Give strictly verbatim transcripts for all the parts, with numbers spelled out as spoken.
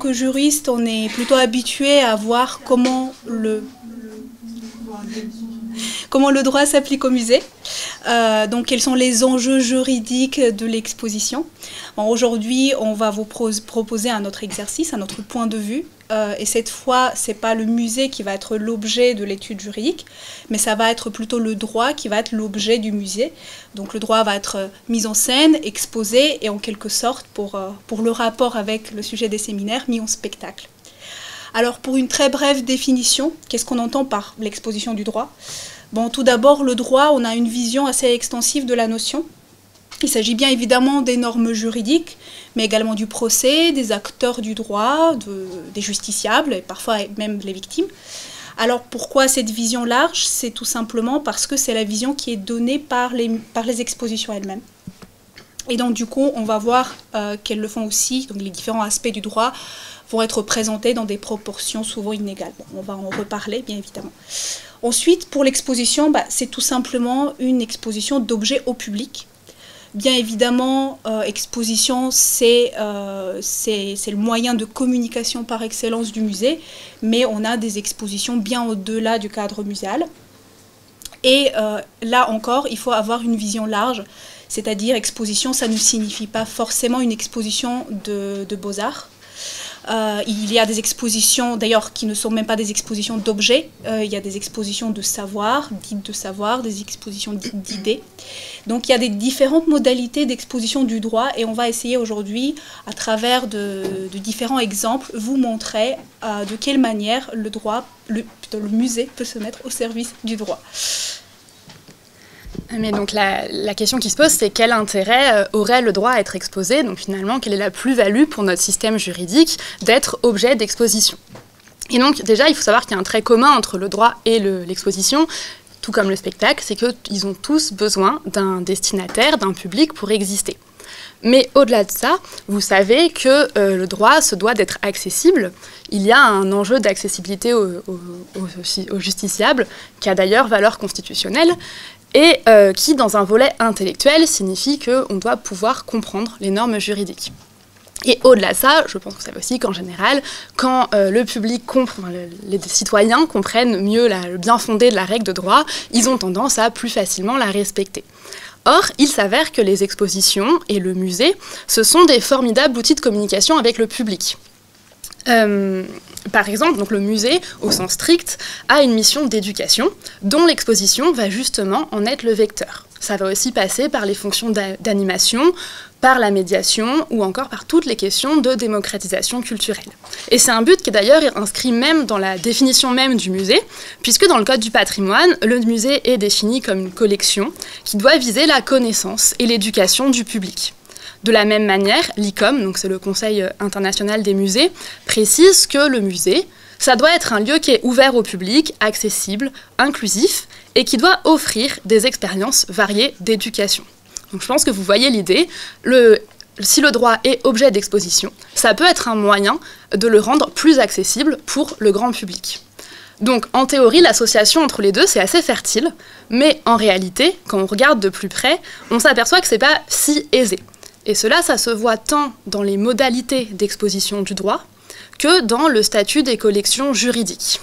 que juriste, on est plutôt habitué à voir comment le, comment le droit s'applique au musée. Euh, donc, quels sont les enjeux juridiques de l'exposition. Bon, aujourd'hui, on va vous pro proposer un autre exercice, un autre point de vue. Euh, et cette fois, ce n'est pas le musée qui va être l'objet de l'étude juridique, mais ça va être plutôt le droit qui va être l'objet du musée. Donc le droit va être mis en scène, exposé et en quelque sorte, pour, euh, pour le rapport avec le sujet des séminaires, mis en spectacle. Alors pour une très brève définition, qu'est-ce qu'on entend par l'exposition du droit? Bon, tout d'abord, le droit, on a une vision assez extensive de la notion. Il s'agit bien évidemment des normes juridiques, mais également du procès, des acteurs du droit, de, des justiciables, et parfois même les victimes. Alors pourquoi cette vision large? C'est tout simplement parce que c'est la vision qui est donnée par les, par les expositions elles-mêmes. Et donc du coup, on va voir euh, qu'elles le font aussi, donc les différents aspects du droit vont être présentés dans des proportions souvent inégales. Bon, on va en reparler, bien évidemment. Ensuite, pour l'exposition, bah, c'est tout simplement une exposition d'objets au public. Bien évidemment, euh, exposition, c'est euh, le moyen de communication par excellence du musée, mais on a des expositions bien au-delà du cadre muséal. Et euh, là encore, il faut avoir une vision large, c'est-à-dire exposition, ça ne signifie pas forcément une exposition de, de beaux-arts. Euh, il y a des expositions, d'ailleurs, qui ne sont même pas des expositions d'objets. Euh, il y a des expositions de savoir, dites de savoir, des expositions dites d'idées. Donc il y a des différentes modalités d'exposition du droit et on va essayer aujourd'hui, à travers de, de différents exemples, vous montrer euh, de quelle manière le droit, le, plutôt le musée peut se mettre au service du droit. Mais donc la, la question qui se pose, c'est quel intérêt euh, aurait le droit à être exposé? Donc finalement, quelle est la plus-value pour notre système juridique d'être objet d'exposition? Et donc déjà, il faut savoir qu'il y a un trait commun entre le droit et l'exposition, tout comme le spectacle, c'est qu'ils ont tous besoin d'un destinataire, d'un public pour exister. Mais au-delà de ça, vous savez que euh, le droit se doit d'être accessible. Il y a un enjeu d'accessibilité aux au, au, au justiciables, qui a d'ailleurs valeur constitutionnelle, et euh, qui, dans un volet intellectuel, signifie qu'on doit pouvoir comprendre les normes juridiques. Et au-delà de ça, je pense que vous savez aussi qu'en général, quand euh, le public, comprend, le, les citoyens comprennent mieux la, le bien fondé de la règle de droit, ils ont tendance à plus facilement la respecter. Or, il s'avère que les expositions et le musée, ce sont des formidables outils de communication avec le public. Euh, par exemple, donc le musée, au sens strict, a une mission d'éducation, dont l'exposition va justement en être le vecteur. Ça va aussi passer par les fonctions d'animation, par la médiation ou encore par toutes les questions de démocratisation culturelle. Et c'est un but qui est d'ailleurs inscrit même dans la définition même du musée, puisque dans le Code du patrimoine, le musée est défini comme une collection qui doit viser la connaissance et l'éducation du public. De la même manière, l'I C O M, donc c'est le Conseil international des musées, précise que le musée, ça doit être un lieu qui est ouvert au public, accessible, inclusif, et qui doit offrir des expériences variées d'éducation. Donc je pense que vous voyez l'idée, le, si le droit est objet d'exposition, ça peut être un moyen de le rendre plus accessible pour le grand public. Donc en théorie, l'association entre les deux, c'est assez fertile, mais en réalité, quand on regarde de plus près, on s'aperçoit que c'est pas si aisé. Et cela, ça se voit tant dans les modalités d'exposition du droit que dans le statut des collections juridiques.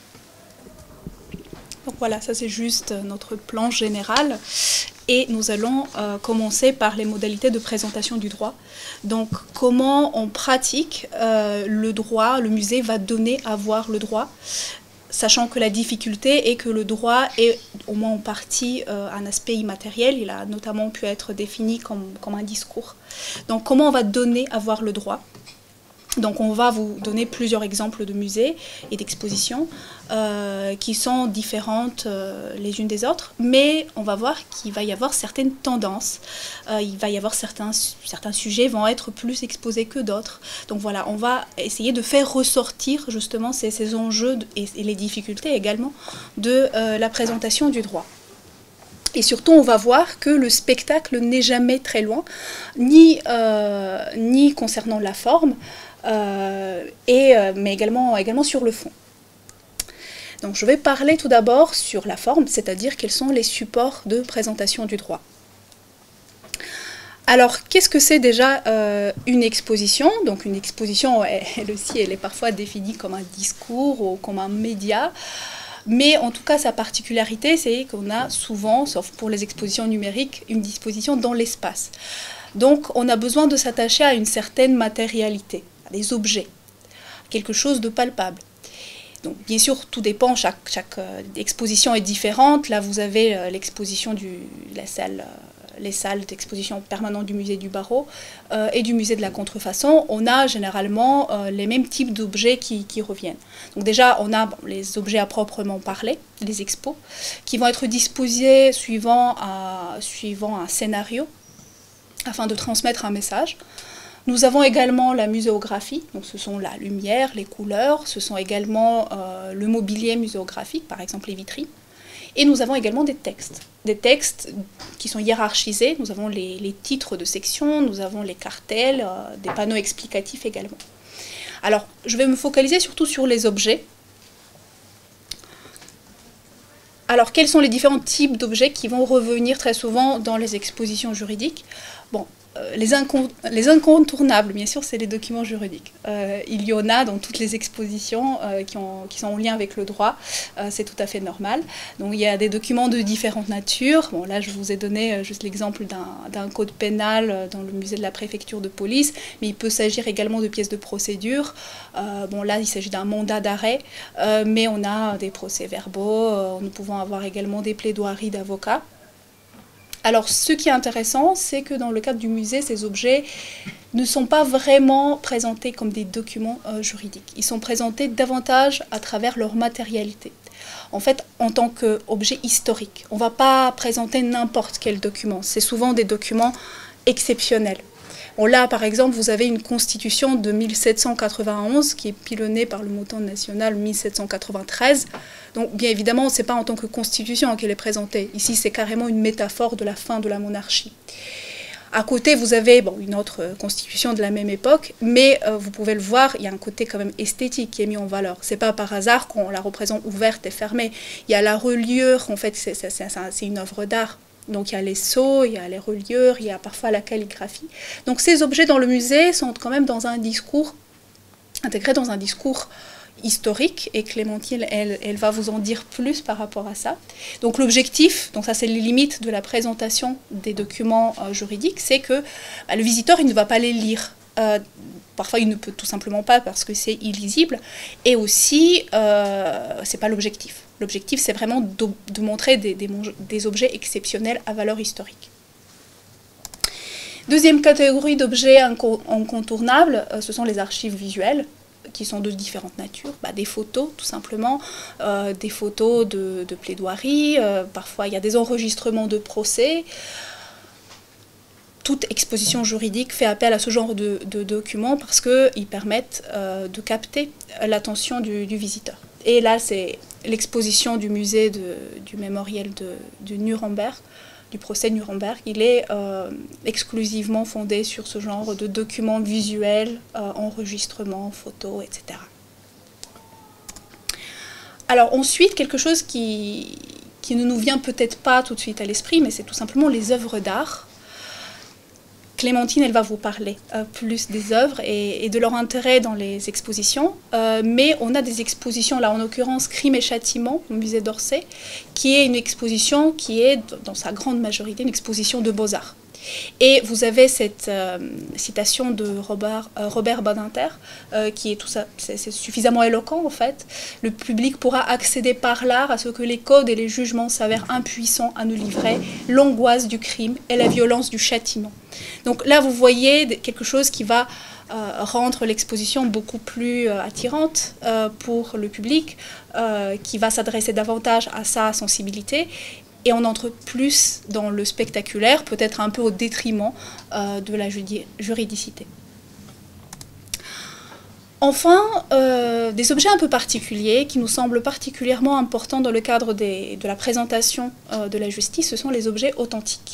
Donc voilà, ça c'est juste notre plan général. Et nous allons euh, commencer par les modalités de présentation du droit. Donc comment on pratique euh, le droit, le musée va donner à voir le droit, sachant que la difficulté est que le droit est au moins en partie euh, un aspect immatériel. Il a notamment pu être défini comme, comme un discours. Donc comment on va donner à voir le droit? Donc on va vous donner plusieurs exemples de musées et d'expositions euh, qui sont différentes euh, les unes des autres, mais on va voir qu'il va y avoir certaines tendances, euh, il va y avoir certains, certains sujets vont être plus exposés que d'autres. Donc voilà, on va essayer de faire ressortir justement ces, ces enjeux et, et les difficultés également de euh, la présentation du droit. Et surtout, on va voir que le spectacle n'est jamais très loin, ni, euh, ni concernant la forme, Euh, et, euh, mais également, également sur le fond. Donc je vais parler tout d'abord sur la forme, c'est-à-dire quels sont les supports de présentation du droit. Alors, qu'est-ce que c'est déjà euh, une exposition? Donc, une exposition, elle, elle aussi, elle est parfois définie comme un discours ou comme un média. Mais en tout cas, sa particularité, c'est qu'on a souvent, sauf pour les expositions numériques, une disposition dans l'espace. Donc, on a besoin de s'attacher à une certaine matérialité, à des objets, quelque chose de palpable. Donc, bien sûr, tout dépend, chaque, chaque euh, exposition est différente. Là, vous avez euh, l'exposition de la salle... Euh, les salles d'exposition permanentes du musée du Barreau euh, et du musée de la Contrefaçon, on a généralement euh, les mêmes types d'objets qui, qui reviennent. Donc déjà, on a bon, les objets à proprement parler, les expos, qui vont être disposés suivant, à, suivant un scénario, afin de transmettre un message. Nous avons également la muséographie, donc ce sont la lumière, les couleurs, ce sont également euh, le mobilier muséographique, par exemple les vitrines. Et nous avons également des textes, des textes qui sont hiérarchisés. Nous avons les, les titres de section, nous avons les cartels, euh, des panneaux explicatifs également. Alors, je vais me focaliser surtout sur les objets. Alors, quels sont les différents types d'objets qui vont revenir très souvent dans les expositions juridiques? Bon, euh, les, incont les incontournables, bien sûr, c'est les documents juridiques. Euh, il y en a dans toutes les expositions euh, qui, ont, qui sont en lien avec le droit, euh, c'est tout à fait normal. Donc il y a des documents de différentes natures. Bon, là, je vous ai donné euh, juste l'exemple d'un code pénal euh, dans le musée de la préfecture de police, mais il peut s'agir également de pièces de procédure. Euh, bon, là, il s'agit d'un mandat d'arrêt, euh, mais on a des procès-verbaux, euh, nous pouvons avoir également des plaidoiries d'avocats. Alors, ce qui est intéressant, c'est que dans le cadre du musée, ces objets ne sont pas vraiment présentés comme des documents euh, juridiques. Ils sont présentés davantage à travers leur matérialité. En fait, en tant qu'objet historique, on ne va pas présenter n'importe quel document. C'est souvent des documents exceptionnels. Bon, là, par exemple, vous avez une constitution de mille sept cent quatre-vingt-onze qui est pilonnée par le motton national mille sept cent quatre-vingt-treize. Donc, bien évidemment, ce n'est pas en tant que constitution qu'elle est présentée. Ici, c'est carrément une métaphore de la fin de la monarchie. À côté, vous avez bon, une autre constitution de la même époque, mais euh, vous pouvez le voir, il y a un côté quand même esthétique qui est mis en valeur. Ce n'est pas par hasard qu'on la représente ouverte et fermée. Il y a la reliure, en fait, c'est une œuvre d'art. Donc il y a les sceaux, il y a les reliures, il y a parfois la calligraphie. Donc ces objets dans le musée sont quand même dans un discours, intégrés dans un discours historique, et Clémentine, elle, elle va vous en dire plus par rapport à ça. Donc l'objectif, donc ça c'est les limites de la présentation des documents euh, juridiques, c'est que bah, le visiteur, il ne va pas les lire. Euh, parfois il ne peut tout simplement pas parce que c'est illisible, et aussi euh, c'est pas l'objectif. L'objectif c'est vraiment de, de montrer des, des, des objets exceptionnels à valeur historique. Deuxième catégorie d'objets incontournables, euh, ce sont les archives visuelles, qui sont de différentes natures, bah, des photos tout simplement, euh, des photos de, de plaidoirie, euh, parfois il y a des enregistrements de procès. Toute exposition juridique fait appel à ce genre de, de documents parce qu'ils permettent euh, de capter l'attention du, du visiteur. Et là, c'est l'exposition du musée de, du mémorial de, de Nuremberg, du procès de Nuremberg. Il est euh, exclusivement fondé sur ce genre de documents visuels, euh, enregistrements, photos, et cetera. Alors ensuite, quelque chose qui, qui ne nous vient peut-être pas tout de suite à l'esprit, mais c'est tout simplement les œuvres d'art. Clémentine, elle va vous parler euh, plus des œuvres et, et de leur intérêt dans les expositions. Euh, mais on a des expositions, là en l'occurrence Crime et Châtiment, au musée d'Orsay, qui est une exposition qui est, dans sa grande majorité, une exposition de beaux-arts. Et vous avez cette euh, citation de Robert, euh, Robert Badinter, euh, qui est tout ça, c'est suffisamment éloquent en fait. Le public pourra accéder par l'art à ce que les codes et les jugements s'avèrent impuissants à nous livrer, l'angoisse du crime et la violence du châtiment. Donc là, vous voyez quelque chose qui va euh, rendre l'exposition beaucoup plus euh, attirante euh, pour le public, euh, qui va s'adresser davantage à sa sensibilité. Et on entre plus dans le spectaculaire, peut-être un peu au détriment euh, de la juridicité. Enfin, euh, des objets un peu particuliers qui nous semblent particulièrement importants dans le cadre des, de la présentation euh, de la justice, ce sont les objets authentiques.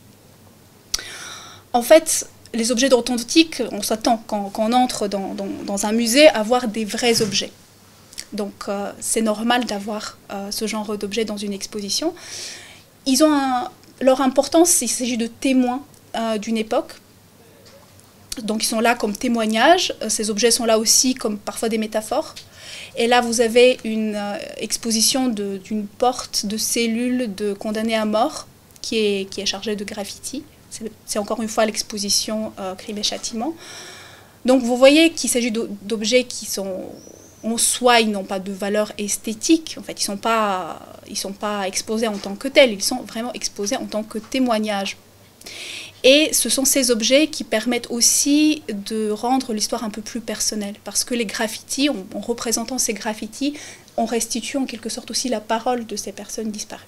En fait, les objets authentiques, on s'attend quand, quand on entre dans, dans, dans un musée à voir des vrais objets. Donc euh, c'est normal d'avoir euh, ce genre d'objets dans une exposition. Ils ont un, leur importance, il s'agit de témoins euh, d'une époque. Donc ils sont là comme témoignages, ces objets sont là aussi comme parfois des métaphores. Et là vous avez une euh, exposition d'une porte de cellule de condamnés à mort qui est, qui est chargée de graffiti. C'est encore une fois l'exposition euh, Crime et Châtiment. Donc vous voyez qu'il s'agit d'objets qui sont en soi, ils n'ont pas de valeur esthétique. En fait, ils ne sont pas, ils sont pas exposés en tant que tels, ils sont vraiment exposés en tant que témoignages. Et ce sont ces objets qui permettent aussi de rendre l'histoire un peu plus personnelle. Parce que les graffitis, en, en représentant ces graffitis, on restitue en quelque sorte aussi la parole de ces personnes disparues.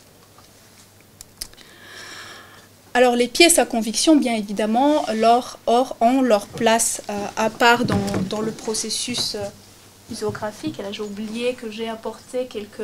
Alors les pièces à conviction, bien évidemment, leur, or, ont leur place euh, à part dans, dans le processus euh, muséographique. Et là j'ai oublié que j'ai apporté quelques...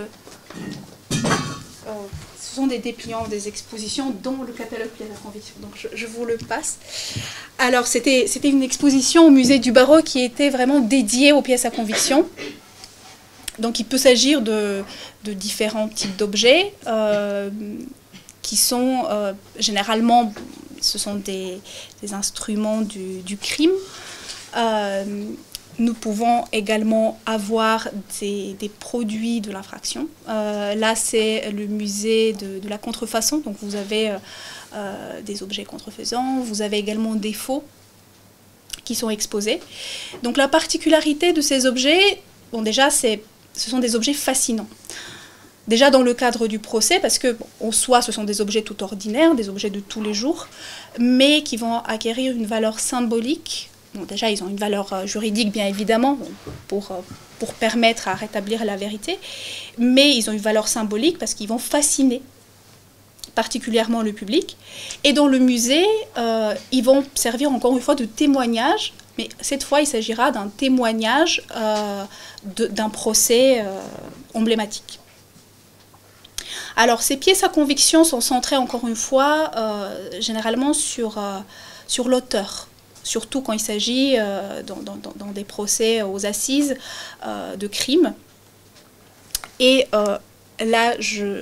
Euh, ce sont des dépliants des expositions dont le catalogue pièces à conviction, donc je, je vous le passe. Alors c'était une exposition au musée du Barreau qui était vraiment dédiée aux pièces à conviction. Donc il peut s'agir de, de différents types d'objets euh, qui sont euh, généralement, ce sont des, des instruments du, du crime. Euh, Nous pouvons également avoir des, des produits de l'infraction. Euh, là, c'est le musée de, de la contrefaçon. Donc, vous avez euh, des objets contrefaisants. Vous avez également des faux qui sont exposés. Donc, la particularité de ces objets, bon, déjà, ce sont des objets fascinants. Déjà dans le cadre du procès, parce que, bon, en soi, ce sont des objets tout ordinaires, des objets de tous les jours, mais qui vont acquérir une valeur symbolique. Bon, déjà, ils ont une valeur juridique, bien évidemment, pour, pour permettre à rétablir la vérité, mais ils ont une valeur symbolique parce qu'ils vont fasciner particulièrement le public. Et dans le musée, euh, ils vont servir encore une fois de témoignage, mais cette fois, il s'agira d'un témoignage euh, d'un procès euh, emblématique. Alors, ces pièces à conviction sont centrées, encore une fois, euh, généralement sur, euh, sur l'auteur. Surtout quand il s'agit euh, dans, dans, dans des procès aux assises euh, de crimes. Et euh, là, je,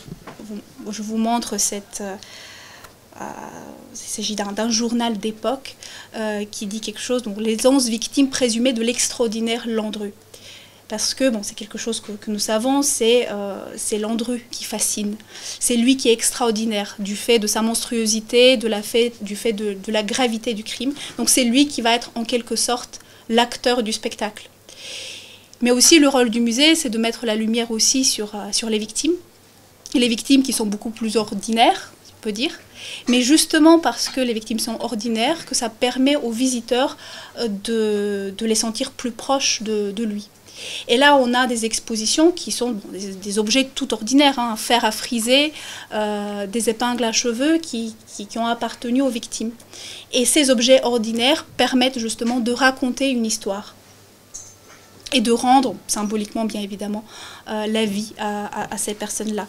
je vous montre cette... Euh, euh, il s'agit d'un journal d'époque euh, qui dit quelque chose, donc les onze victimes présumées de l'extraordinaire Landru. Parce que bon, c'est quelque chose que, que nous savons, c'est euh, Landru qui fascine. C'est lui qui est extraordinaire du fait de sa monstruosité, de la fait, du fait de, de la gravité du crime. Donc c'est lui qui va être en quelque sorte l'acteur du spectacle. Mais aussi le rôle du musée, c'est de mettre la lumière aussi sur, euh, sur les victimes. Et les victimes qui sont beaucoup plus ordinaires, on peut dire. Mais justement parce que les victimes sont ordinaires, que ça permet aux visiteurs euh, de, de les sentir plus proches de, de lui. Et là, on a des expositions qui sont bon, des, des objets tout ordinaires, hein, un fer à friser, euh, des épingles à cheveux qui, qui, qui ont appartenu aux victimes. Et ces objets ordinaires permettent justement de raconter une histoire et de rendre, symboliquement bien évidemment, euh, la vie à, à, à ces personnes-là.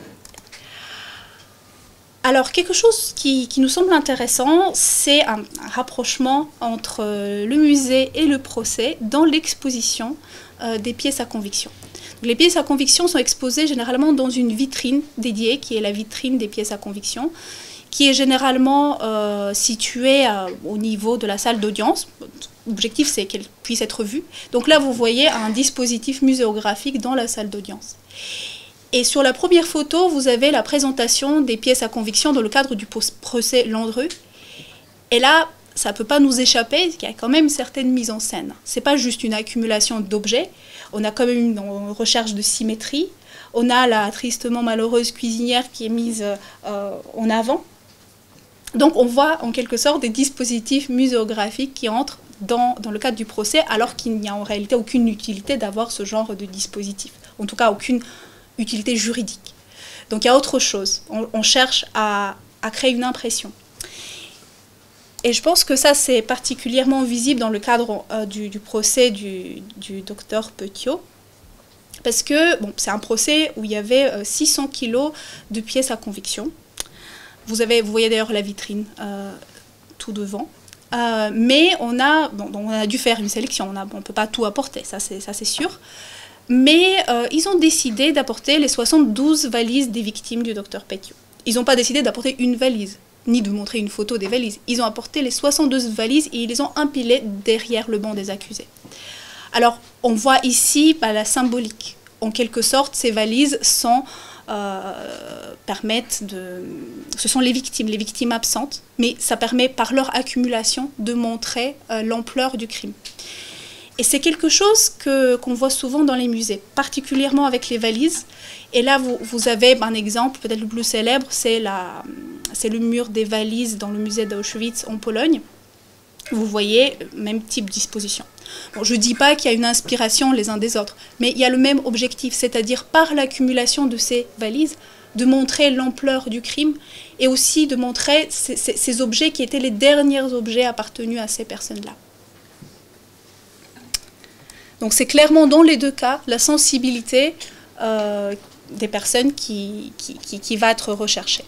Alors, quelque chose qui, qui nous semble intéressant, c'est un, un rapprochement entre le musée et le procès dans l'exposition euh, des pièces à conviction. Donc, les pièces à conviction sont exposées généralement dans une vitrine dédiée, qui est la vitrine des pièces à conviction, qui est généralement euh, située à, au niveau de la salle d'audience. L'objectif, c'est qu'elle puisse être vue. Donc là, vous voyez un dispositif muséographique dans la salle d'audience. Et sur la première photo, vous avez la présentation des pièces à conviction dans le cadre du procès Landru. Et là, ça ne peut pas nous échapper, il y a quand même une certaine mise en scène. Ce n'est pas juste une accumulation d'objets, on a quand même une recherche de symétrie. On a la tristement malheureuse cuisinière qui est mise euh, en avant. Donc on voit en quelque sorte des dispositifs muséographiques qui entrent dans, dans le cadre du procès, alors qu'il n'y a en réalité aucune utilité d'avoir ce genre de dispositif. En tout cas, aucune utilité juridique. Donc il y a autre chose. On, on cherche à, à créer une impression. Et je pense que ça, c'est particulièrement visible dans le cadre euh, du, du procès du, du docteur Petiot. Parce que bon, c'est un procès où il y avait euh, six cents kilos de pièces à conviction. Vous, avez, vous voyez d'ailleurs la vitrine euh, tout devant. Euh, mais on a, bon, on a dû faire une sélection. On ne bon, peut pas tout apporter, ça c'est sûr. Mais euh, ils ont décidé d'apporter les soixante-douze valises des victimes du docteur Petiot. Ils n'ont pas décidé d'apporter une valise. ni de montrer une photo des valises. Ils ont apporté les soixante-douze valises et ils les ont empilées derrière le banc des accusés. Alors, on voit ici bah, la symbolique. En quelque sorte, ces valises sont, euh, permettent de... Ce sont les victimes, les victimes absentes, mais ça permet par leur accumulation de montrer euh, l'ampleur du crime. Et c'est quelque chose que, qu'on voit souvent dans les musées, particulièrement avec les valises. Et là, vous, vous avez un exemple, peut-être le plus célèbre, c'est, la, c'est le mur des valises dans le musée d'Auschwitz en Pologne. Vous voyez, même type de disposition. Bon, je ne dis pas qu'il y a une inspiration les uns des autres, mais il y a le même objectif, c'est-à-dire par l'accumulation de ces valises, de montrer l'ampleur du crime et aussi de montrer ces, ces, ces objets qui étaient les derniers objets appartenus à ces personnes-là. Donc c'est clairement dans les deux cas la sensibilité euh, des personnes qui, qui, qui, qui va être recherchée.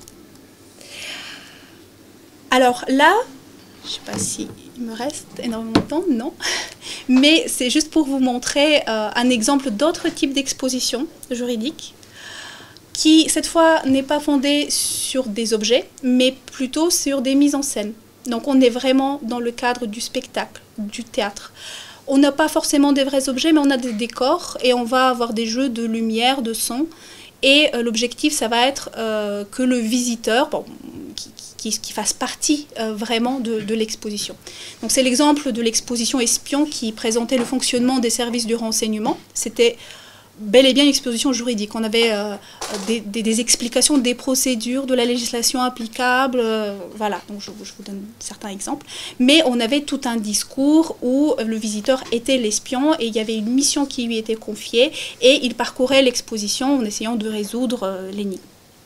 Alors là, je ne sais pas s'il me reste énormément de temps, non. Mais c'est juste pour vous montrer euh, un exemple d'autres types d'exposition juridique qui, cette fois, n'est pas fondée sur des objets, mais plutôt sur des mises en scène. Donc on est vraiment dans le cadre du spectacle, du théâtre. On n'a pas forcément des vrais objets, mais on a des décors et on va avoir des jeux de lumière, de son. Et euh, l'objectif, ça va être euh, que le visiteur, bon, qui, qui, qui fasse partie euh, vraiment de, de l'exposition. Donc c'est l'exemple de l'exposition Espion qui présentait le fonctionnement des services du renseignement. C'était bel et bien une exposition juridique. On avait euh, des, des, des explications des procédures, de la législation applicable, euh, voilà, donc je, je vous donne certains exemples. Mais on avait tout un discours où le visiteur était l'espion et il y avait une mission qui lui était confiée et il parcourait l'exposition en essayant de résoudre euh, l'énigme.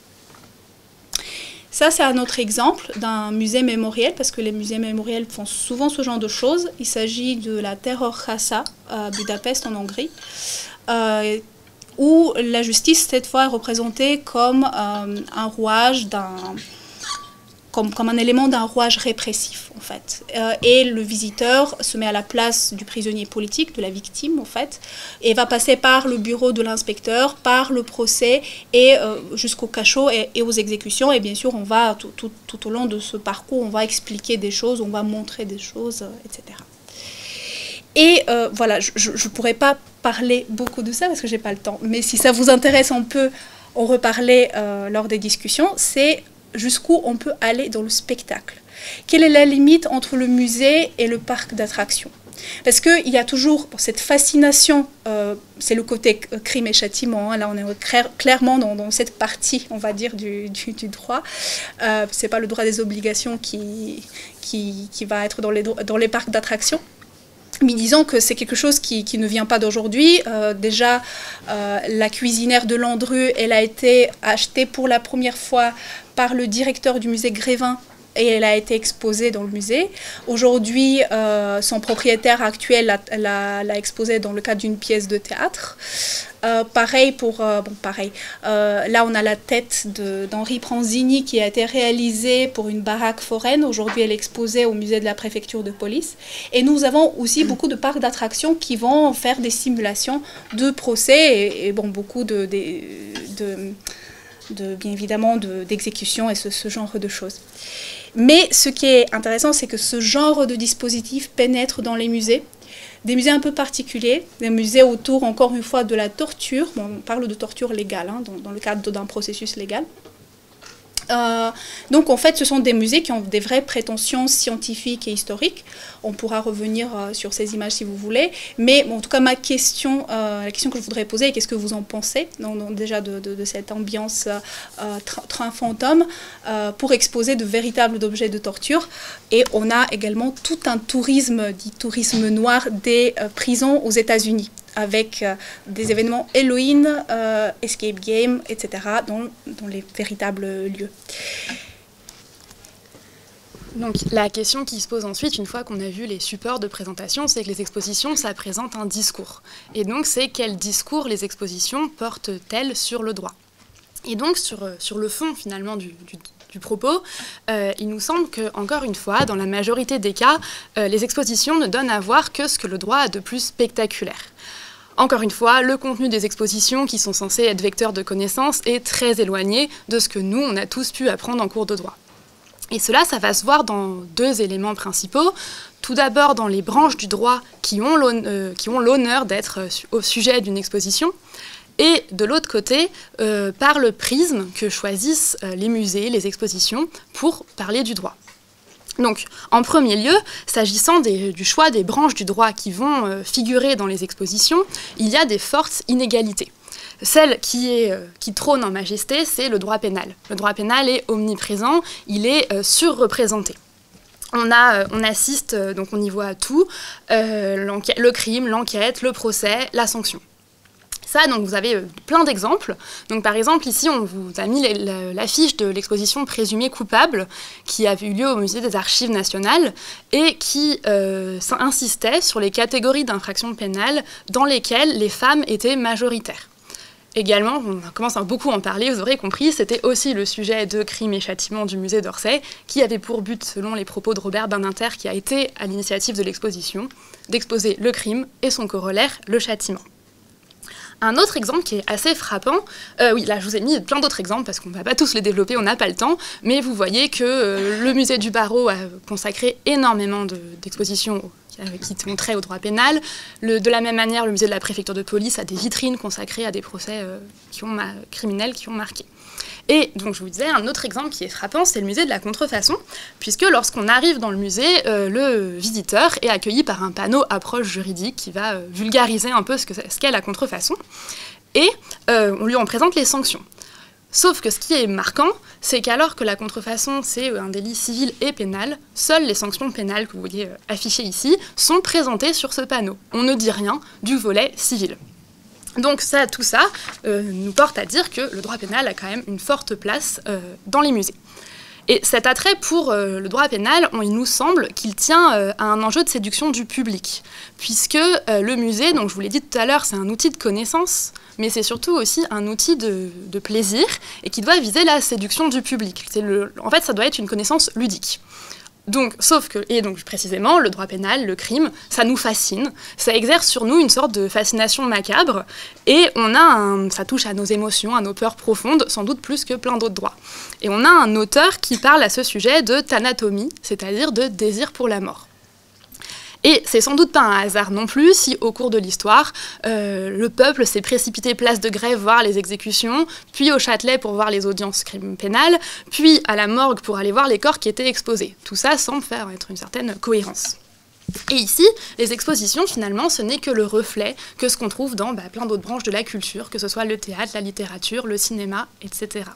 Ça, c'est un autre exemple d'un musée mémoriel, parce que les musées mémoriels font souvent ce genre de choses. Il s'agit de la Terrorháza à Budapest, en Hongrie. Euh, où la justice, cette fois, est représentée comme euh, un rouage, d'un, comme, comme un élément d'un rouage répressif, en fait. Euh, et le visiteur se met à la place du prisonnier politique, de la victime, en fait, et va passer par le bureau de l'inspecteur, par le procès, et euh, jusqu'au cachot et, et aux exécutions. Et bien sûr, on va, tout, tout, tout au long de ce parcours, on va expliquer des choses, on va montrer des choses, euh, et cetera. Et euh, voilà, je ne pourrais pas parler beaucoup de ça parce que je n'ai pas le temps. Mais si ça vous intéresse, on peut en reparler euh, lors des discussions. C'est jusqu'où on peut aller dans le spectacle. Quelle est la limite entre le musée et le parc d'attractions? Parce qu'il y a toujours bon, cette fascination, euh, c'est le côté crime et châtiment, hein, là on est clair, clairement dans, dans cette partie, on va dire, du, du, du droit. Euh, ce n'est pas le droit des obligations qui, qui, qui va être dans les, dans les parcs d'attractions. Mais disons que c'est quelque chose qui, qui ne vient pas d'aujourd'hui. Euh, déjà, euh, la cuisinière de Landru, elle a été achetée pour la première fois par le directeur du musée Grévin et elle a été exposée dans le musée. Aujourd'hui, euh, son propriétaire actuel l'a, l'a, l'a exposée dans le cadre d'une pièce de théâtre. Euh, pareil pour... Euh, bon, pareil. Euh, là, on a la tête de, d'Henri Pranzini qui a été réalisée pour une baraque foraine. Aujourd'hui, elle est exposée au musée de la préfecture de police. Et nous avons aussi beaucoup de parcs d'attractions qui vont faire des simulations de procès et, et bon, beaucoup de... de, de De, bien évidemment de, d'exécution et ce, ce genre de choses. Mais ce qui est intéressant, c'est que ce genre de dispositif pénètre dans les musées, des musées un peu particuliers, des musées autour, encore une fois, de la torture. Bon, on parle de torture légale, hein, dans, dans le cadre d'un processus légal. Euh, donc en fait ce sont des musées qui ont des vraies prétentions scientifiques et historiques. On pourra revenir euh, sur ces images si vous voulez, mais bon, en tout cas ma question, euh, la question que je voudrais poser, qu'est-ce que vous en pensez donc, donc, déjà de, de, de cette ambiance euh, train fantôme euh, pour exposer de véritables objets de torture. Et on a également tout un tourisme, dit tourisme noir des euh, prisons aux États-Unis, avec euh, des événements Halloween, euh, escape game, et cetera, dans, dans les véritables lieux. Donc la question qui se pose ensuite, une fois qu'on a vu les supports de présentation, c'est que les expositions, ça présente un discours. Et donc c'est quel discours les expositions portent-elles sur le droit? Et donc sur, sur le fond finalement du, du du propos, euh, il nous semble que, encore une fois, dans la majorité des cas, euh, les expositions ne donnent à voir que ce que le droit a de plus spectaculaire. Encore une fois, le contenu des expositions, qui sont censées être vecteurs de connaissances, est très éloigné de ce que nous, on a tous pu apprendre en cours de droit. Et cela, ça va se voir dans deux éléments principaux. Tout d'abord, dans les branches du droit qui ont l'honneur d'être au sujet d'une exposition, et de l'autre côté, euh, par le prisme que choisissent euh, les musées, les expositions, pour parler du droit. Donc, en premier lieu, s'agissant du choix des branches du droit qui vont euh, figurer dans les expositions, il y a des fortes inégalités. Celle qui, est, euh, qui trône en majesté, c'est le droit pénal. Le droit pénal est omniprésent, il est euh, surreprésenté. On, a, on assiste, euh, donc on y voit tout, euh, le crime, l'enquête, le procès, la sanction. Ça, donc vous avez plein d'exemples. Donc par exemple, ici, on vous a mis l'affiche de l'exposition Présumé coupable qui a eu lieu au Musée des Archives nationales et qui euh, insistait sur les catégories d'infractions pénales dans lesquelles les femmes étaient majoritaires. Également, on commence à beaucoup en parler, vous aurez compris, c'était aussi le sujet de Crimes et Châtiments du musée d'Orsay, qui avait pour but, selon les propos de Robert Badinter, qui a été à l'initiative de l'exposition, d'exposer le crime et son corollaire, le châtiment. Un autre exemple qui est assez frappant, euh, oui, là je vous ai mis plein d'autres exemples parce qu'on ne va pas tous les développer, on n'a pas le temps, mais vous voyez que euh, le musée du barreau a consacré énormément d'expositions de, euh, qui montraient au droit pénal. Le, de la même manière, le musée de la préfecture de police a des vitrines consacrées à des procès euh, qui ont criminels qui ont marqué. Et donc je vous disais, un autre exemple qui est frappant, c'est le musée de la contrefaçon, puisque lorsqu'on arrive dans le musée, euh, le visiteur est accueilli par un panneau approche juridique qui va euh, vulgariser un peu ce qu'est ce qu'est la contrefaçon, et euh, on lui en présente les sanctions. Sauf que ce qui est marquant, c'est qu'alors que la contrefaçon, c'est un délit civil et pénal, seules les sanctions pénales que vous voyez euh, affichées ici sont présentées sur ce panneau. On ne dit rien du volet civil. Donc ça, tout ça euh, nous porte à dire que le droit pénal a quand même une forte place euh, dans les musées. Et cet attrait pour euh, le droit pénal, on, il nous semble qu'il tient euh, à un enjeu de séduction du public, puisque euh, le musée, donc je vous l'ai dit tout à l'heure, c'est un outil de connaissance, mais c'est surtout aussi un outil de, de plaisir, et qui doit viser la séduction du public. Le, en fait, ça doit être une connaissance ludique. Donc, sauf que, et donc précisément, le droit pénal, le crime, ça nous fascine, ça exerce sur nous une sorte de fascination macabre, et on a un, ça touche à nos émotions, à nos peurs profondes, sans doute plus que plein d'autres droits. Et on a un auteur qui parle à ce sujet de thanatomie, c'est-à-dire de désir pour la mort. Et c'est sans doute pas un hasard non plus si, au cours de l'histoire, euh, le peuple s'est précipité place de Grève voir les exécutions, puis au Châtelet pour voir les audiences crimes pénales, puis à la morgue pour aller voir les corps qui étaient exposés. Tout ça semble faire être une certaine cohérence. Et ici, les expositions, finalement, ce n'est que le reflet que ce qu'on trouve dans bah, plein d'autres branches de la culture, que ce soit le théâtre, la littérature, le cinéma, et cetera.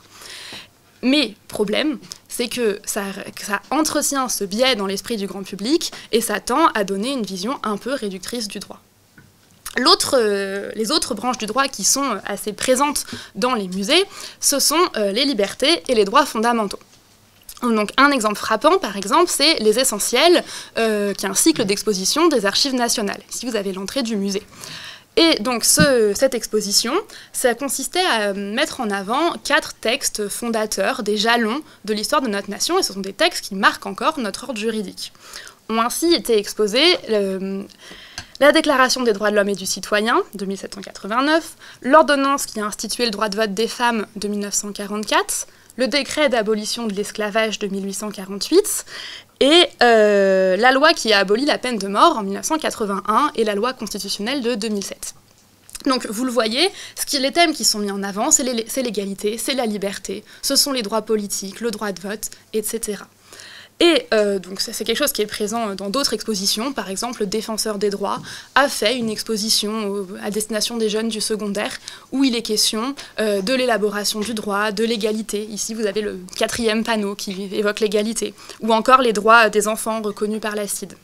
Mais, problème, c'est que ça, que ça entretient ce biais dans l'esprit du grand public et ça tend à donner une vision un peu réductrice du droit. L'autre, euh, les autres branches du droit qui sont assez présentes dans les musées, ce sont euh, les libertés et les droits fondamentaux. Donc, un exemple frappant, par exemple, c'est les Essentiels, euh, qui est un cycle d'exposition des Archives nationales. Ici, vous avez l'entrée du musée. Et donc ce, cette exposition, ça consistait à mettre en avant quatre textes fondateurs, des jalons de l'histoire de notre nation, et ce sont des textes qui marquent encore notre ordre juridique. Ont ainsi été exposés euh, la Déclaration des droits de l'homme et du citoyen de mille sept cent quatre-vingt-neuf, l'ordonnance qui a institué le droit de vote des femmes de mille neuf cent quarante-quatre, le décret d'abolition de l'esclavage de mille huit cent quarante-huit, et euh, la loi qui a aboli la peine de mort en mille neuf cent quatre-vingt-un et la loi constitutionnelle de deux mille sept. Donc vous le voyez, ce qui, les thèmes qui sont mis en avant, c'est l'égalité, c'est la liberté, ce sont les droits politiques, le droit de vote, et cetera. Et euh, donc c'est quelque chose qui est présent dans d'autres expositions. Par exemple, le Défenseur des droits a fait une exposition à destination des jeunes du secondaire où il est question euh, de l'élaboration du droit, de l'égalité. Ici, vous avez le quatrième panneau qui évoque l'égalité, ou encore les droits des enfants reconnus par la C I D.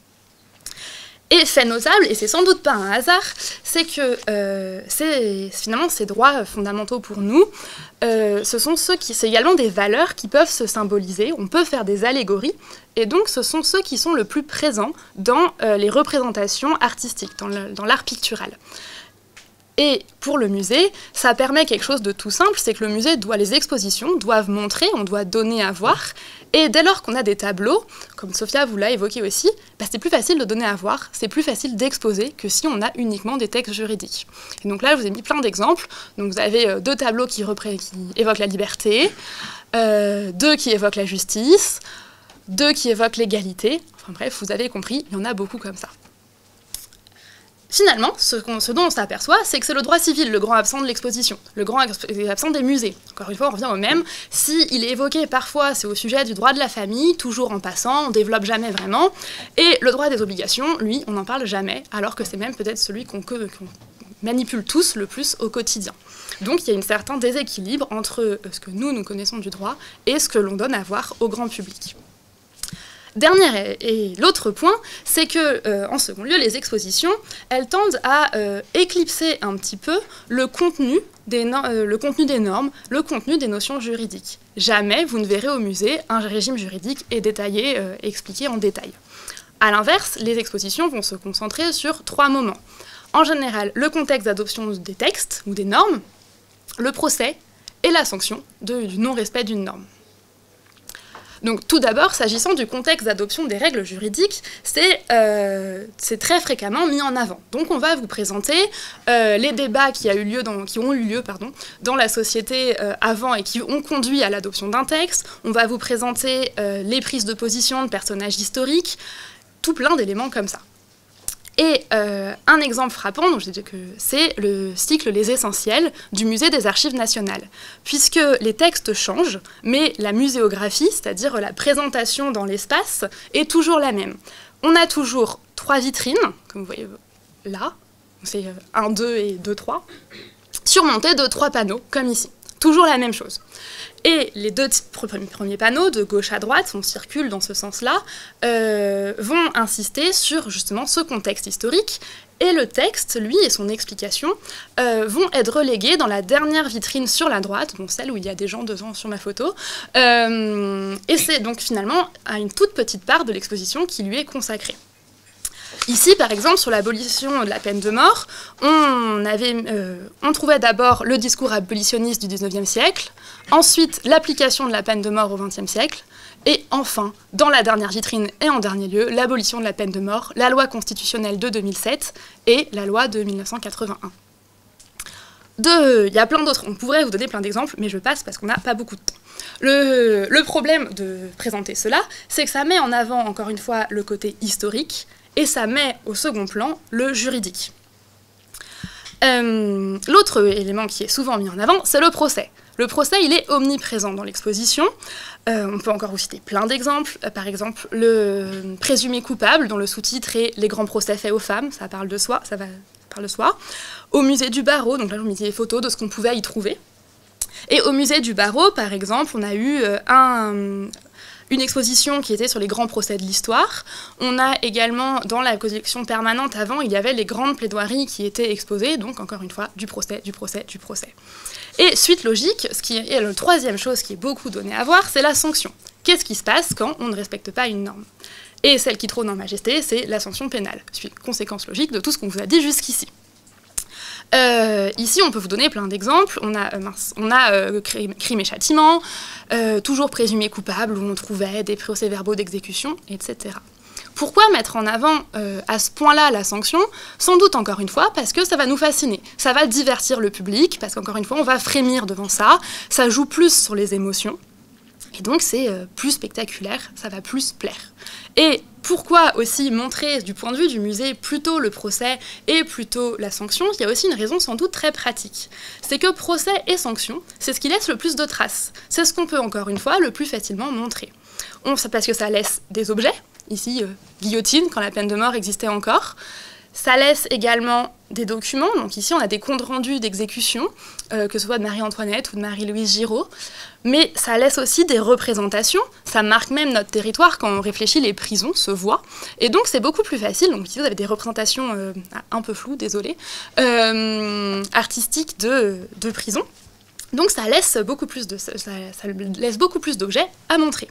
Et fait notable, et c'est sans doute pas un hasard, c'est que euh, c'est, finalement ces droits fondamentaux pour nous, euh, ce sont ceux qui, c'est également des valeurs qui peuvent se symboliser, on peut faire des allégories, et donc ce sont ceux qui sont le plus présents dans euh, les représentations artistiques, dans, le, dans l'art pictural. Et pour le musée, ça permet quelque chose de tout simple, c'est que le musée doit, les expositions doivent montrer, on doit donner à voir, et dès lors qu'on a des tableaux, comme Sophia vous l'a évoqué aussi, bah c'est plus facile de donner à voir, c'est plus facile d'exposer que si on a uniquement des textes juridiques. Et donc là, je vous ai mis plein d'exemples. Donc vous avez deux tableaux qui, qui évoquent la liberté, euh, deux qui évoquent la justice, deux qui évoquent l'égalité. Enfin bref, vous avez compris, il y en a beaucoup comme ça. Finalement, ce, ce dont on s'aperçoit, c'est que c'est le droit civil, le grand absent de l'exposition, le grand absent des musées. Encore une fois, on revient au même. S'il est évoqué parfois, c'est au sujet du droit de la famille, toujours en passant, on ne développe jamais vraiment. Et le droit des obligations, lui, on n'en parle jamais, alors que c'est même peut-être celui qu'on qu'on manipule tous le plus au quotidien. Donc il y a un certain déséquilibre entre ce que nous, nous connaissons du droit et ce que l'on donne à voir au grand public. Dernier et, et l'autre point, c'est que, euh, en second lieu, les expositions, elles tendent à euh, éclipser un petit peu le contenu, des no euh, le contenu des normes, le contenu des notions juridiques. Jamais vous ne verrez au musée un régime juridique et détaillé, euh, expliqué en détail. A l'inverse, les expositions vont se concentrer sur trois moments. En général, le contexte d'adoption des textes ou des normes, le procès et la sanction de, du non-respect d'une norme. Donc tout d'abord, s'agissant du contexte d'adoption des règles juridiques, c'est euh, très fréquemment mis en avant. Donc on va vous présenter euh, les débats qui, a eu lieu dans, qui ont eu lieu pardon, dans la société euh, avant et qui ont conduit à l'adoption d'un texte. On va vous présenter euh, les prises de position de personnages historiques, tout plein d'éléments comme ça. Et euh, un exemple frappant, c'est le cycle Les Essentiels du Musée des Archives nationales. Puisque les textes changent, mais la muséographie, c'est-à-dire la présentation dans l'espace, est toujours la même. On a toujours trois vitrines, comme vous voyez là, c'est un, deux et deux, trois, surmontées de trois panneaux, comme ici. Toujours la même chose. Et les deux premiers panneaux, de gauche à droite, on circule dans ce sens-là, euh, vont insister sur justement ce contexte historique, et le texte, lui, et son explication, euh, vont être relégués dans la dernière vitrine sur la droite, bon, celle où il y a des gens devant sur ma photo, euh, et c'est donc finalement à une toute petite part de l'exposition qui lui est consacrée. Ici, par exemple, sur l'abolition de la peine de mort, on, avait, euh, on trouvait d'abord le discours abolitionniste du dix-neuvième siècle, ensuite l'application de la peine de mort au vingtième siècle, et enfin, dans la dernière vitrine et en dernier lieu, l'abolition de la peine de mort, la loi constitutionnelle de deux mille sept et la loi de mille neuf cent quatre-vingt-un. Il y a plein d'autres, on pourrait vous donner plein d'exemples, mais je passe parce qu'on n'a pas beaucoup de temps. Le, le problème de présenter cela, c'est que ça met en avant, encore une fois, le côté historique, et ça met au second plan le juridique. Euh, L'autre élément qui est souvent mis en avant, c'est le procès. Le procès, il est omniprésent dans l'exposition. Euh, on peut encore vous citer plein d'exemples. Euh, par exemple, le présumé coupable, dont le sous-titre est « Les grands procès faits aux femmes », ça parle de soi, ça va, ça parle de soi. Au musée du barreau, donc là, je vous mis des photos de ce qu'on pouvait y trouver. Et au musée du barreau, par exemple, on a eu euh, un... une exposition qui était sur les grands procès de l'histoire. On a également, dans la collection permanente avant, il y avait les grandes plaidoiries qui étaient exposées, donc encore une fois, du procès, du procès, du procès. Et suite logique, ce qui est la troisième chose qui est beaucoup donnée à voir, c'est la sanction. Qu'est-ce qui se passe quand on ne respecte pas une norme? Et celle qui trône en majesté, c'est la sanction pénale. C'est une conséquence logique de tout ce qu'on vous a dit jusqu'ici. Euh, ici, on peut vous donner plein d'exemples. On a, euh, mince, on a euh, crime et châtiment, euh, toujours présumé coupable, où on trouvait des procès-verbaux d'exécution, et cetera. Pourquoi mettre en avant euh, à ce point-là la sanction? Sans doute, encore une fois, parce que ça va nous fasciner. Ça va divertir le public, parce qu'encore une fois, on va frémir devant ça. Ça joue plus sur les émotions. Et donc, c'est euh, plus spectaculaire, ça va plus plaire. Et pourquoi aussi montrer du point de vue du musée plutôt le procès et plutôt la sanction? Il y a aussi une raison sans doute très pratique. C'est que procès et sanction, c'est ce qui laisse le plus de traces. C'est ce qu'on peut encore une fois le plus facilement montrer. On, parce que ça laisse des objets, ici euh, guillotine quand la peine de mort existait encore. Ça laisse également des documents, donc ici on a des comptes rendus d'exécution, euh, que ce soit de Marie-Antoinette ou de Marie-Louise Giraud, mais ça laisse aussi des représentations, ça marque même notre territoire quand on réfléchit, les prisons se voient, et donc c'est beaucoup plus facile, donc ici vous avez des représentations euh, un peu floues, désolé, euh, artistiques de, de prison, donc ça laisse beaucoup plus de, ça, ça laisse beaucoup plus d'objets à montrer.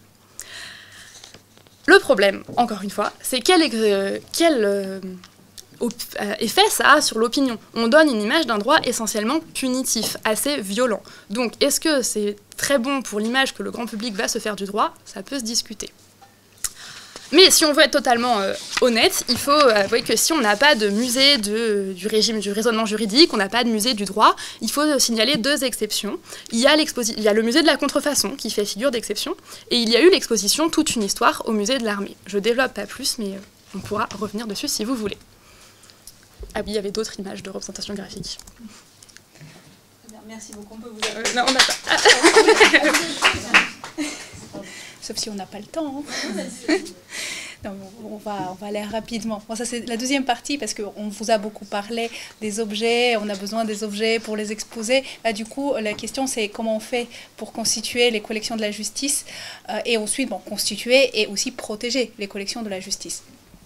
Le problème, encore une fois, c'est quel, euh, quel euh, effet ça a sur l'opinion. On donne une image d'un droit essentiellement punitif, assez violent. Donc, est-ce que c'est très bon pour l'image que le grand public va se faire du droit? Ça peut se discuter. Mais si on veut être totalement euh, honnête, il faut avouer que si on n'a pas de musée de, du régime du raisonnement juridique, on n'a pas de musée du droit, il faut signaler deux exceptions. Il y a, il y a le musée de la contrefaçon qui fait figure d'exception, et il y a eu l'exposition Toute une histoire au musée de l'armée. Je développe pas plus, mais on pourra revenir dessus si vous voulez. Ah oui, il y avait d'autres images de représentation graphique. Merci beaucoup. On peut vous... Euh, non, on n'a pas. Sauf si on n'a pas le temps. Hein. Non, on, va, on va aller rapidement. Bon, ça, c'est la deuxième partie, parce qu'on vous a beaucoup parlé des objets, on a besoin des objets pour les exposer. Là, du coup, la question, c'est comment on fait pour constituer les collections de la justice, euh, et ensuite, bon, constituer et aussi protéger les collections de la justice.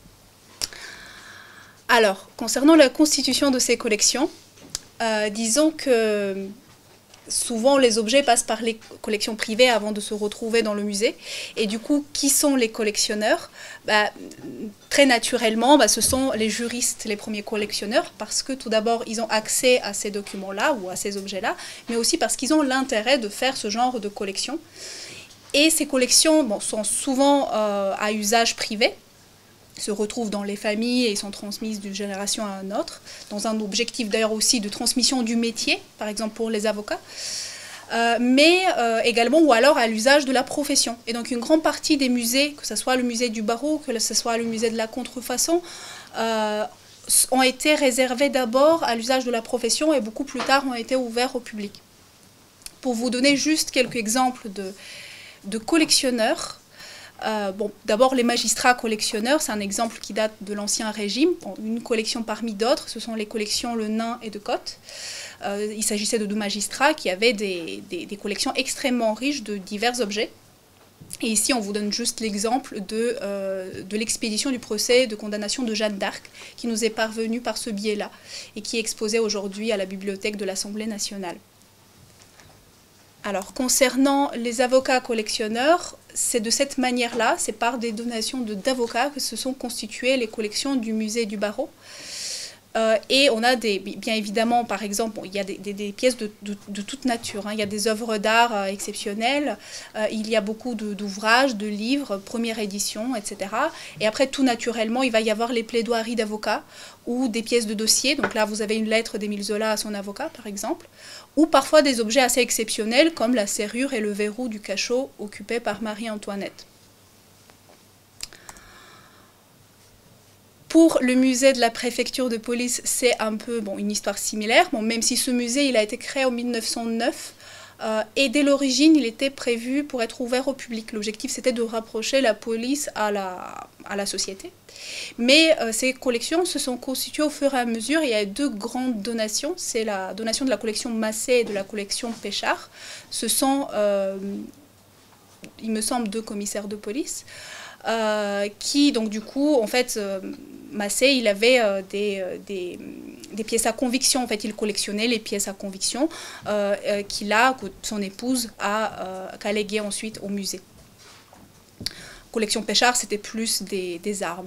Alors, concernant la constitution de ces collections, euh, disons que souvent, les objets passent par les collections privées avant de se retrouver dans le musée. Et du coup, qui sont les collectionneurs? Bah, très naturellement, bah, ce sont les juristes, les premiers collectionneurs, parce que tout d'abord, ils ont accès à ces documents-là ou à ces objets-là, mais aussi parce qu'ils ont l'intérêt de faire ce genre de collection. Et ces collections bon, sont souvent euh, à usage privé, se retrouvent dans les familles et sont transmises d'une génération à une autre, dans un objectif d'ailleurs aussi de transmission du métier, par exemple pour les avocats, euh, mais euh, également ou alors à l'usage de la profession. Et donc une grande partie des musées, que ce soit le musée du barreau, que ce soit le musée de la contrefaçon, euh, ont été réservés d'abord à l'usage de la profession et beaucoup plus tard ont été ouverts au public. Pour vous donner juste quelques exemples de, de collectionneurs, Euh, bon, d'abord, les magistrats collectionneurs, c'est un exemple qui date de l'Ancien Régime. Bon, une collection parmi d'autres, ce sont les collections Le Nain et de Cotte. Euh, il s'agissait de deux magistrats qui avaient des, des, des collections extrêmement riches de divers objets. Et ici, on vous donne juste l'exemple de, euh, de l'expédition du procès de condamnation de Jeanne d'Arc, qui nous est parvenu par ce biais-là, et qui est exposé aujourd'hui à la bibliothèque de l'Assemblée nationale. Alors, concernant les avocats collectionneurs, c'est de cette manière-là, c'est par des donations d'avocats que se sont constituées les collections du musée du barreau. Euh, et on a des, bien évidemment, par exemple, bon, il y a des, des, des pièces de, de, de toute nature. Hein. Il y a des œuvres d'art euh, exceptionnelles, euh, il y a beaucoup d'ouvrages, de, de livres, première édition, et cetera. Et après, tout naturellement, il va y avoir les plaidoiries d'avocats ou des pièces de dossier. Donc là, vous avez une lettre d'Émile Zola à son avocat, par exemple. Ou parfois des objets assez exceptionnels, comme la serrure et le verrou du cachot occupé par Marie-Antoinette. Pour le musée de la préfecture de police, c'est un peu bon, une histoire similaire, bon, même si ce musée il a été créé en mille neuf cent neuf, euh, et dès l'origine, il était prévu pour être ouvert au public. L'objectif, c'était de rapprocher la police à la, à la société. Mais euh, ces collections se sont constituées au fur et à mesure. Il y a deux grandes donations. C'est la donation de la collection Massé et de la collection Péchard. Ce sont, euh, il me semble, deux commissaires de police. Euh, qui, donc du coup, en fait, euh, Massé, il avait euh, des, euh, des, des pièces à conviction. En fait, il collectionnait les pièces à conviction euh, euh, qu'il a, que son épouse a, euh, qu'a légué ensuite au musée. Collection Péchard, c'était plus des, des armes.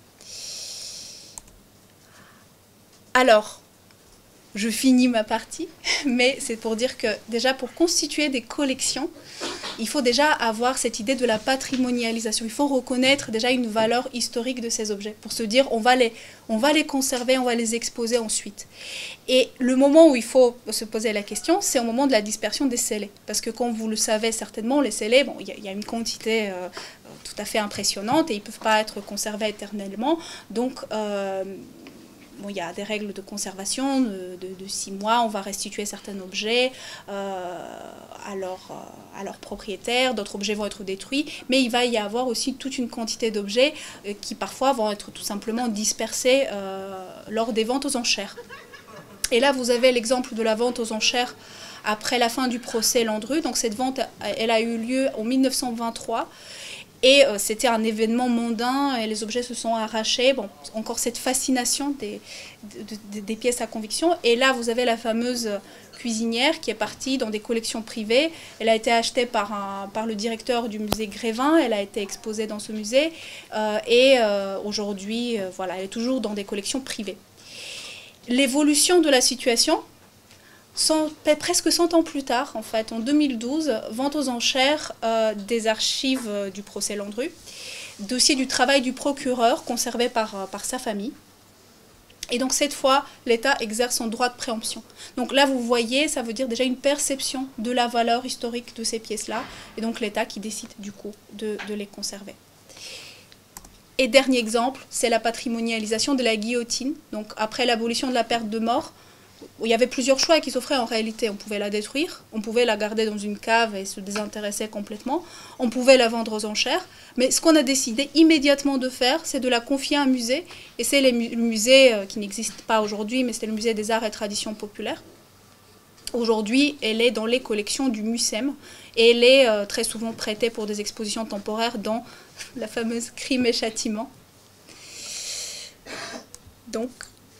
Alors, je finis ma partie, mais c'est pour dire que déjà pour constituer des collections, il faut déjà avoir cette idée de la patrimonialisation. Il faut reconnaître déjà une valeur historique de ces objets pour se dire on va les, on va les conserver, on va les exposer ensuite. Et le moment où il faut se poser la question, c'est au moment de la dispersion des scellés. Parce que comme vous le savez certainement, les scellés, bon, il y, y a une quantité euh, tout à fait impressionnante et ils ne peuvent pas être conservés éternellement. Donc, euh, Bon, il y a des règles de conservation de, de, de six mois, on va restituer certains objets euh, à, leur, euh, à leurs propriétaires, d'autres objets vont être détruits, mais il va y avoir aussi toute une quantité d'objets euh, qui parfois vont être tout simplement dispersés euh, lors des ventes aux enchères. Et là, vous avez l'exemple de la vente aux enchères après la fin du procès Landru. Donc cette vente, elle a eu lieu en mille neuf cent vingt-trois. Et euh, c'était un événement mondain et les objets se sont arrachés. Bon, encore cette fascination des, de, de, des pièces à conviction. Et là, vous avez la fameuse cuisinière qui est partie dans des collections privées. Elle a été achetée par, un, par le directeur du musée Grévin. Elle a été exposée dans ce musée. Euh, et euh, aujourd'hui, euh, voilà, elle est toujours dans des collections privées. L'évolution de la situation, Cent, presque cent ans plus tard, en fait, en deux mille douze, vente aux enchères euh, des archives euh, du procès Landru. dossier du travail du procureur conservé par, par sa famille. Et donc cette fois, l'État exerce son droit de préemption. Donc là, vous voyez, ça veut dire déjà une perception de la valeur historique de ces pièces-là, et donc l'État qui décide du coup de, de les conserver. Et dernier exemple, c'est la patrimonialisation de la guillotine. Donc après l'abolition de la peine de mort, il y avait plusieurs choix qui s'offraient en réalité. On pouvait la détruire, on pouvait la garder dans une cave et se désintéresser complètement, on pouvait la vendre aux enchères, mais ce qu'on a décidé immédiatement de faire, c'est de la confier à un musée, et c'est le musée qui n'existe pas aujourd'hui, mais c'est le musée des arts et traditions populaires. Aujourd'hui, elle est dans les collections du MUSEM, et elle est euh, très souvent prêtée pour des expositions temporaires dans la fameuse Crimes et Châtiments. Donc,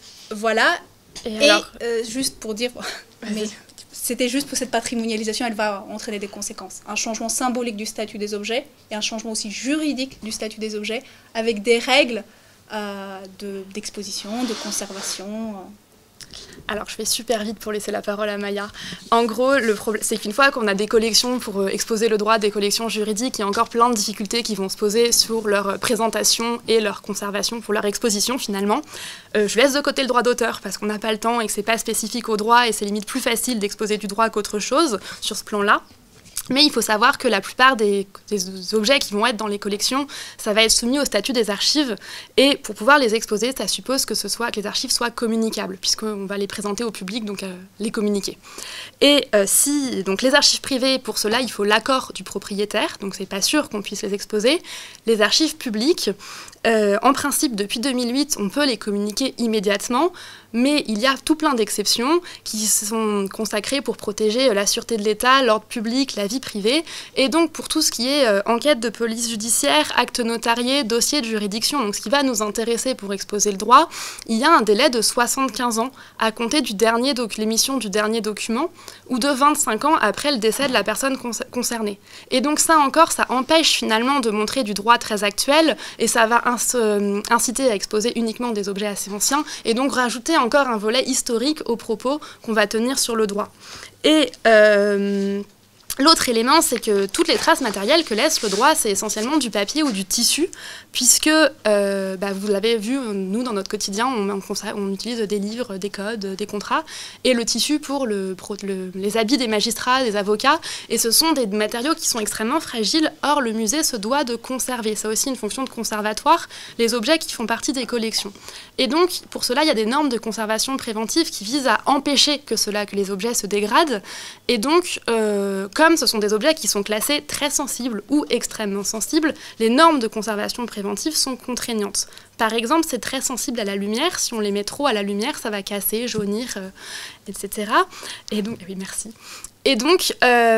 voilà. Et, et alors... euh, juste pour dire, mais c'était juste pour cette patrimonialisation, elle va entraîner des conséquences. Un changement symbolique du statut des objets et un changement aussi juridique du statut des objets avec des règles euh, de, d'exposition, de conservation. Euh. Alors, je vais super vite pour laisser la parole à Maya. En gros, le problème, c'est qu'une fois qu'on a des collections pour euh, exposer le droit, des collections juridiques, il y a encore plein de difficultés qui vont se poser sur leur euh, présentation et leur conservation pour leur exposition, finalement. Euh, je laisse de côté le droit d'auteur, parce qu'on n'a pas le temps et que c'est pas spécifique au droit, et c'est limite plus facile d'exposer du droit qu'autre chose sur ce plan-là. Mais il faut savoir que la plupart des, des objets qui vont être dans les collections, ça va être soumis au statut des archives. Et pour pouvoir les exposer, ça suppose que, ce soit, que les archives soient communicables, puisqu'on va les présenter au public, donc euh, les communiquer. Et euh, si donc les archives privées, pour cela, il faut l'accord du propriétaire, donc c'est pas sûr qu'on puisse les exposer. Les archives publiques, euh, en principe, depuis deux mille huit, on peut les communiquer immédiatement, mais il y a tout plein d'exceptions qui sont consacrées pour protéger la sûreté de l'État, l'ordre public, la vie privée, et donc pour tout ce qui est euh, enquête de police judiciaire, acte notarié, dossier de juridiction, donc ce qui va nous intéresser pour exposer le droit, il y a un délai de soixante-quinze ans à compter de l'émission du dernier document, ou de vingt-cinq ans après le décès de la personne con concernée. Et donc ça encore, ça empêche finalement de montrer du droit très actuel, et ça va ins euh, inciter à exposer uniquement des objets assez anciens, et donc rajouter encore un volet historique aux propos qu'on va tenir sur le droit. Et euh, l'autre élément, c'est que toutes les traces matérielles que laisse le droit, c'est essentiellement du papier ou du tissu, puisque, euh, bah, vous l'avez vu, nous, dans notre quotidien, on, on, on utilise des livres, des codes, des contrats, et le tissu pour le, le, les habits des magistrats, des avocats, et ce sont des matériaux qui sont extrêmement fragiles. Or, le musée se doit de conserver, c'est aussi une fonction de conservatoire, les objets qui font partie des collections. Et donc, pour cela, il y a des normes de conservation préventive qui visent à empêcher que, cela, que les objets se dégradent, et donc, euh, comme ce sont des objets qui sont classés très sensibles ou extrêmement sensibles, les normes de conservation préventive sont contraignantes. Par exemple, c'est très sensible à la lumière. Si on les met trop à la lumière, ça va casser, jaunir, euh, et cetera. Et donc, oui, merci. Et donc,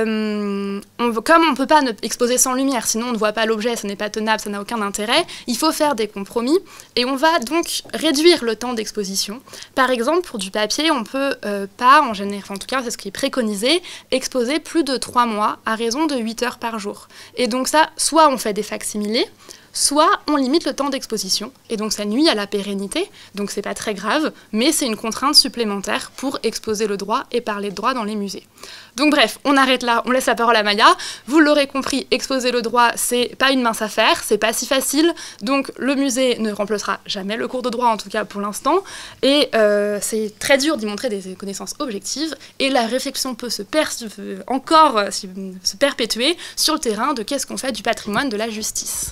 euh, on, comme on ne peut pas ne, exposer sans lumière, sinon on ne voit pas l'objet, ça n'est pas tenable, ça n'a aucun intérêt, il faut faire des compromis, et on va donc réduire le temps d'exposition. Par exemple, pour du papier, on ne peut euh, pas, en général, enfin, en tout cas c'est ce qui est préconisé, exposer plus de trois mois à raison de huit heures par jour. Et donc ça, soit on fait des facsimilés, soit on limite le temps d'exposition, et donc ça nuit à la pérennité, donc c'est pas très grave, mais c'est une contrainte supplémentaire pour exposer le droit et parler de droit dans les musées. Donc bref, on arrête là, on laisse la parole à Maya. Vous l'aurez compris, exposer le droit, c'est pas une mince affaire, c'est pas si facile, donc le musée ne remplacera jamais le cours de droit, en tout cas pour l'instant, et euh, c'est très dur d'y montrer des connaissances objectives, et la réflexion peut se per encore euh, se perpétuer sur le terrain de qu'est-ce qu'on fait du patrimoine de la justice.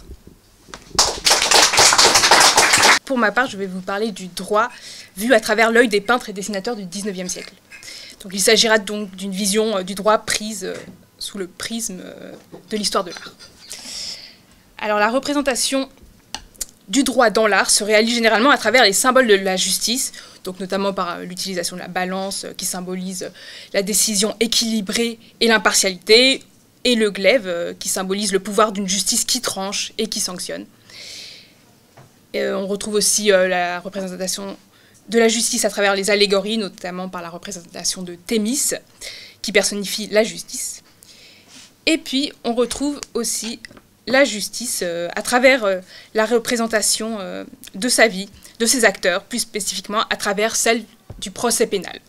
Pour ma part, je vais vous parler du droit vu à travers l'œil des peintres et dessinateurs du dix-neuvième siècle. Donc, il s'agira donc d'une vision du droit prise sous le prisme de l'histoire de l'art. Alors, la représentation du droit dans l'art se réalise généralement à travers les symboles de la justice, donc notamment par l'utilisation de la balance qui symbolise la décision équilibrée et l'impartialité, et le glaive qui symbolise le pouvoir d'une justice qui tranche et qui sanctionne. Et on retrouve aussi euh, la représentation de la justice à travers les allégories, notamment par la représentation de Thémis, qui personnifie la justice. Et puis, on retrouve aussi la justice euh, à travers euh, la représentation euh, de sa vie, de ses acteurs, plus spécifiquement à travers celle du procès pénal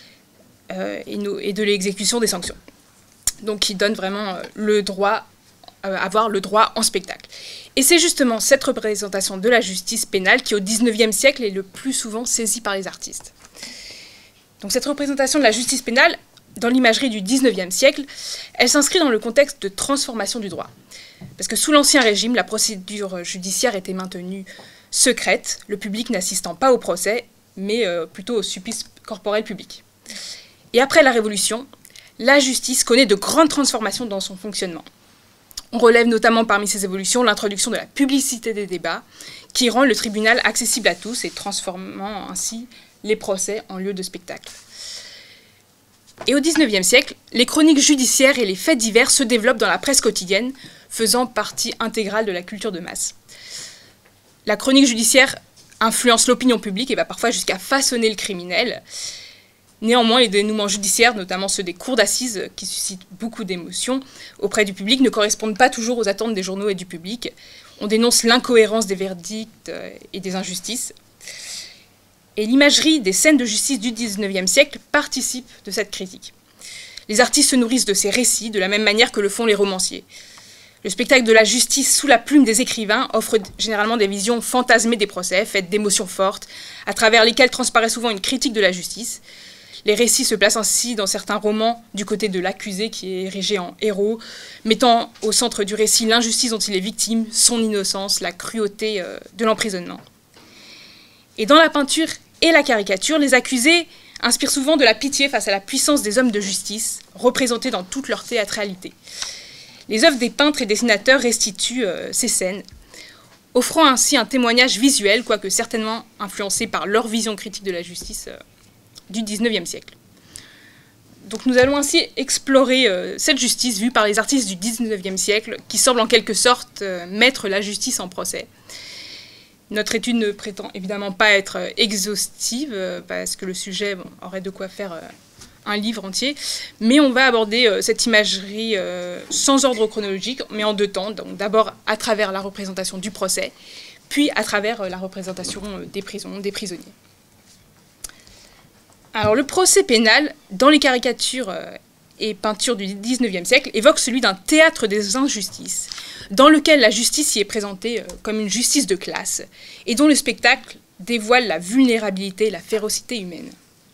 euh, et, no et de l'exécution des sanctions. Donc, qui donne vraiment euh, le droit euh, avoir le droit en spectacle. Et c'est justement cette représentation de la justice pénale qui, au dix-neuvième siècle, est le plus souvent saisie par les artistes. Donc cette représentation de la justice pénale, dans l'imagerie du dix-neuvième siècle, elle s'inscrit dans le contexte de transformation du droit. Parce que sous l'Ancien Régime, la procédure judiciaire était maintenue secrète, le public n'assistant pas au procès, mais euh, plutôt au supplice corporel public. Et après la Révolution, la justice connaît de grandes transformations dans son fonctionnement. On relève notamment parmi ces évolutions l'introduction de la publicité des débats, qui rend le tribunal accessible à tous et transformant ainsi les procès en lieu de spectacle. Et au dix-neuvième siècle, les chroniques judiciaires et les faits divers se développent dans la presse quotidienne, faisant partie intégrale de la culture de masse. La chronique judiciaire influence l'opinion publique et va parfois jusqu'à façonner le criminel. Néanmoins, les dénouements judiciaires, notamment ceux des cours d'assises, qui suscitent beaucoup d'émotions auprès du public, ne correspondent pas toujours aux attentes des journaux et du public. On dénonce l'incohérence des verdicts et des injustices. Et l'imagerie des scènes de justice du dix-neuvième siècle participe de cette critique. Les artistes se nourrissent de ces récits de la même manière que le font les romanciers. Le spectacle de la justice sous la plume des écrivains offre généralement des visions fantasmées des procès, faites d'émotions fortes, à travers lesquelles transparaît souvent une critique de la justice. Les récits se placent ainsi dans certains romans du côté de l'accusé qui est érigé en héros, mettant au centre du récit l'injustice dont il est victime, son innocence, la cruauté de l'emprisonnement. Et dans la peinture et la caricature, les accusés inspirent souvent de la pitié face à la puissance des hommes de justice, représentés dans toute leur théâtralité. Les œuvres des peintres et dessinateurs restituent euh, ces scènes, offrant ainsi un témoignage visuel, quoique certainement influencé par leur vision critique de la justice euh, du dix-neuvième siècle. Donc nous allons ainsi explorer euh, cette justice vue par les artistes du dix-neuvième siècle, qui semblent en quelque sorte euh, mettre la justice en procès. Notre étude ne prétend évidemment pas être euh, exhaustive, euh, parce que le sujet bon, aurait de quoi faire euh, un livre entier, mais on va aborder euh, cette imagerie euh, sans ordre chronologique, mais en deux temps. Donc d'abord à travers la représentation du procès, puis à travers euh, la représentation euh, des prisons, des prisonniers. Alors le procès pénal, dans les caricatures euh, et peintures du dix-neuvième siècle, évoque celui d'un théâtre des injustices, dans lequel la justice y est présentée euh, comme une justice de classe, et dont le spectacle dévoile la vulnérabilité et la férocité humaine.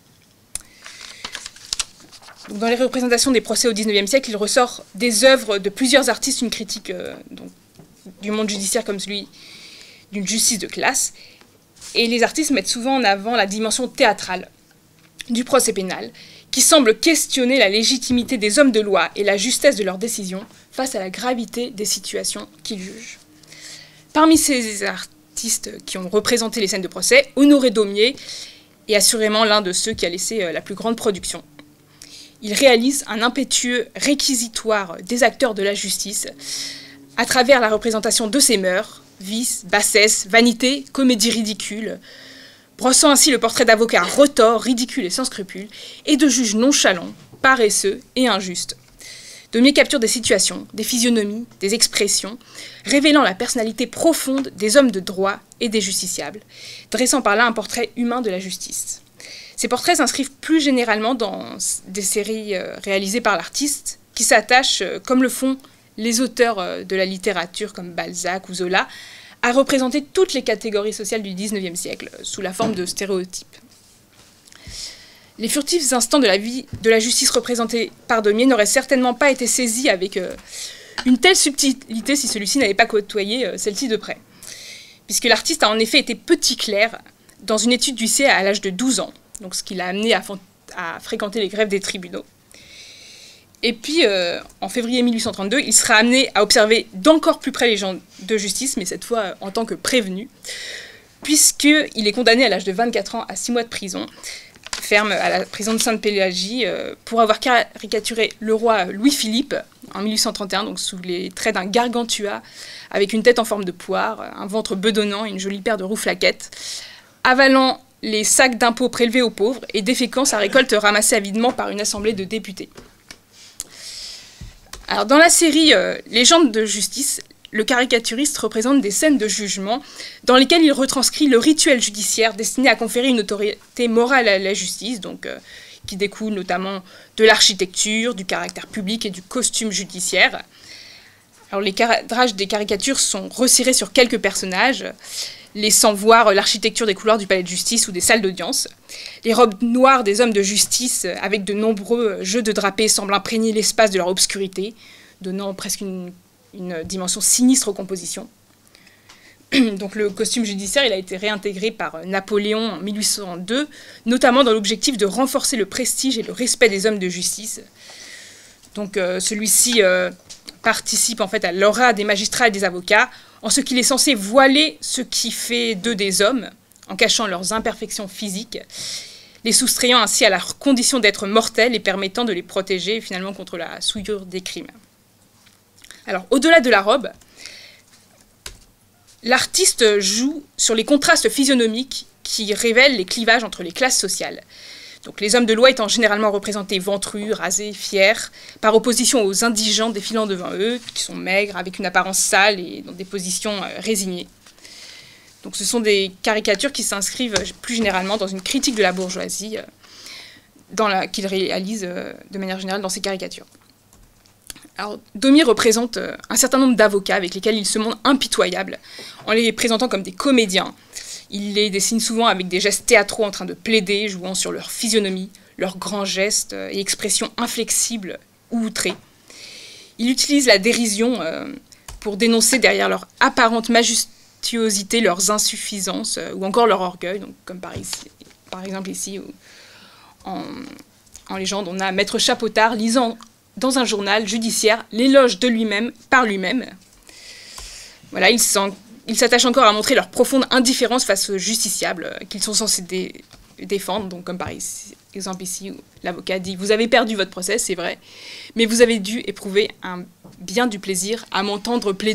Donc, dans les représentations des procès au dix-neuvième siècle, il ressort des œuvres de plusieurs artistes une critique euh, donc, du monde judiciaire comme celui d'une justice de classe. Et les artistes mettent souvent en avant la dimension théâtrale du procès pénal, qui semble questionner la légitimité des hommes de loi et la justesse de leurs décisions face à la gravité des situations qu'ils jugent. Parmi ces artistes qui ont représenté les scènes de procès, Honoré Daumier est assurément l'un de ceux qui a laissé euh, la plus grande production. Il réalise un impétueux réquisitoire des acteurs de la justice à travers la représentation de ses mœurs, vices, bassesse, vanité, comédie ridicule, brossant ainsi le portrait d'avocats retors, ridicules et sans scrupules, et de juges nonchalants, paresseux et injustes. Daumier capture des situations, des physionomies, des expressions, révélant la personnalité profonde des hommes de droit et des justiciables, dressant par là un portrait humain de la justice. Ces portraits s'inscrivent plus généralement dans des séries réalisées par l'artiste, qui s'attachent, comme le font les auteurs de la littérature comme Balzac ou Zola, à représenter toutes les catégories sociales du dix-neuvième siècle, sous la forme de stéréotypes. Les furtifs instants de la vie de la justice représentés par Daumier n'auraient certainement pas été saisis avec euh, une telle subtilité si celui-ci n'avait pas côtoyé euh, celle-ci de près. Puisque l'artiste a en effet été petit clerc dans une étude d'huissier à l'âge de douze ans, donc ce qui l'a amené à, à fréquenter les grèves des tribunaux. Et puis, euh, en février mille huit cent trente-deux, il sera amené à observer d'encore plus près les gens de justice, mais cette fois euh, en tant que prévenu, puisqu'il est condamné à l'âge de vingt-quatre ans à six mois de prison, ferme à la prison de Sainte-Pélagie, euh, pour avoir caricaturé le roi Louis-Philippe en mille huit cent trente et un, donc sous les traits d'un gargantua, avec une tête en forme de poire, un ventre bedonnant et une jolie paire de rouflaquettes, avalant les sacs d'impôts prélevés aux pauvres et déféquant sa récolte ramassée avidement par une assemblée de députés. Alors, dans la série euh, Légendes de justice, le caricaturiste représente des scènes de jugement dans lesquelles il retranscrit le rituel judiciaire destiné à conférer une autorité morale à la justice, donc, euh, qui découle notamment de l'architecture, du caractère public et du costume judiciaire. Alors les cadrages des caricatures sont resserrés sur quelques personnages, laissant voir l'architecture des couloirs du palais de justice ou des salles d'audience. Les robes noires des hommes de justice, avec de nombreux jeux de drapés, semblent imprégner l'espace de leur obscurité, donnant presque une, une dimension sinistre aux compositions. Donc le costume judiciaire, il a été réintégré par Napoléon en mille huit cent deux, notamment dans l'objectif de renforcer le prestige et le respect des hommes de justice. Donc euh, celui-ci euh, participe en fait à l'aura des magistrats et des avocats, en ce qu'il est censé voiler ce qui fait d'eux des hommes, en cachant leurs imperfections physiques, les soustrayant ainsi à leur condition d'être mortels et permettant de les protéger finalement contre la souillure des crimes. Alors au-delà de la robe, l'artiste joue sur les contrastes physionomiques qui révèlent les clivages entre les classes sociales. Donc, les hommes de loi étant généralement représentés ventrus, rasés, fiers, par opposition aux indigents défilant devant eux, qui sont maigres, avec une apparence sale et dans des positions euh, résignées. Donc, ce sont des caricatures qui s'inscrivent plus généralement dans une critique de la bourgeoisie, euh, dans la, qu'il réalise euh, de manière générale dans ses caricatures. Alors, Daumier représente euh, un certain nombre d'avocats avec lesquels il se montre impitoyable, en les présentant comme des comédiens. Il les dessine souvent avec des gestes théâtraux en train de plaider, jouant sur leur physionomie, leurs grands gestes et expressions inflexibles ou outrées. Il utilise la dérision euh, pour dénoncer derrière leur apparente majestuosité leurs insuffisances euh, ou encore leur orgueil, donc, comme par, ici, par exemple ici, où, en, en légende, on a Maître Chapottard lisant dans un journal judiciaire l'éloge de lui-même par lui-même. Voilà, il sent Ils s'attachent encore à montrer leur profonde indifférence face aux justiciables euh, qu'ils sont censés dé défendre, donc comme par ici, exemple ici où l'avocat dit « Vous avez perdu votre procès, c'est vrai, mais vous avez dû éprouver un bien du plaisir à m'entendre plaider. »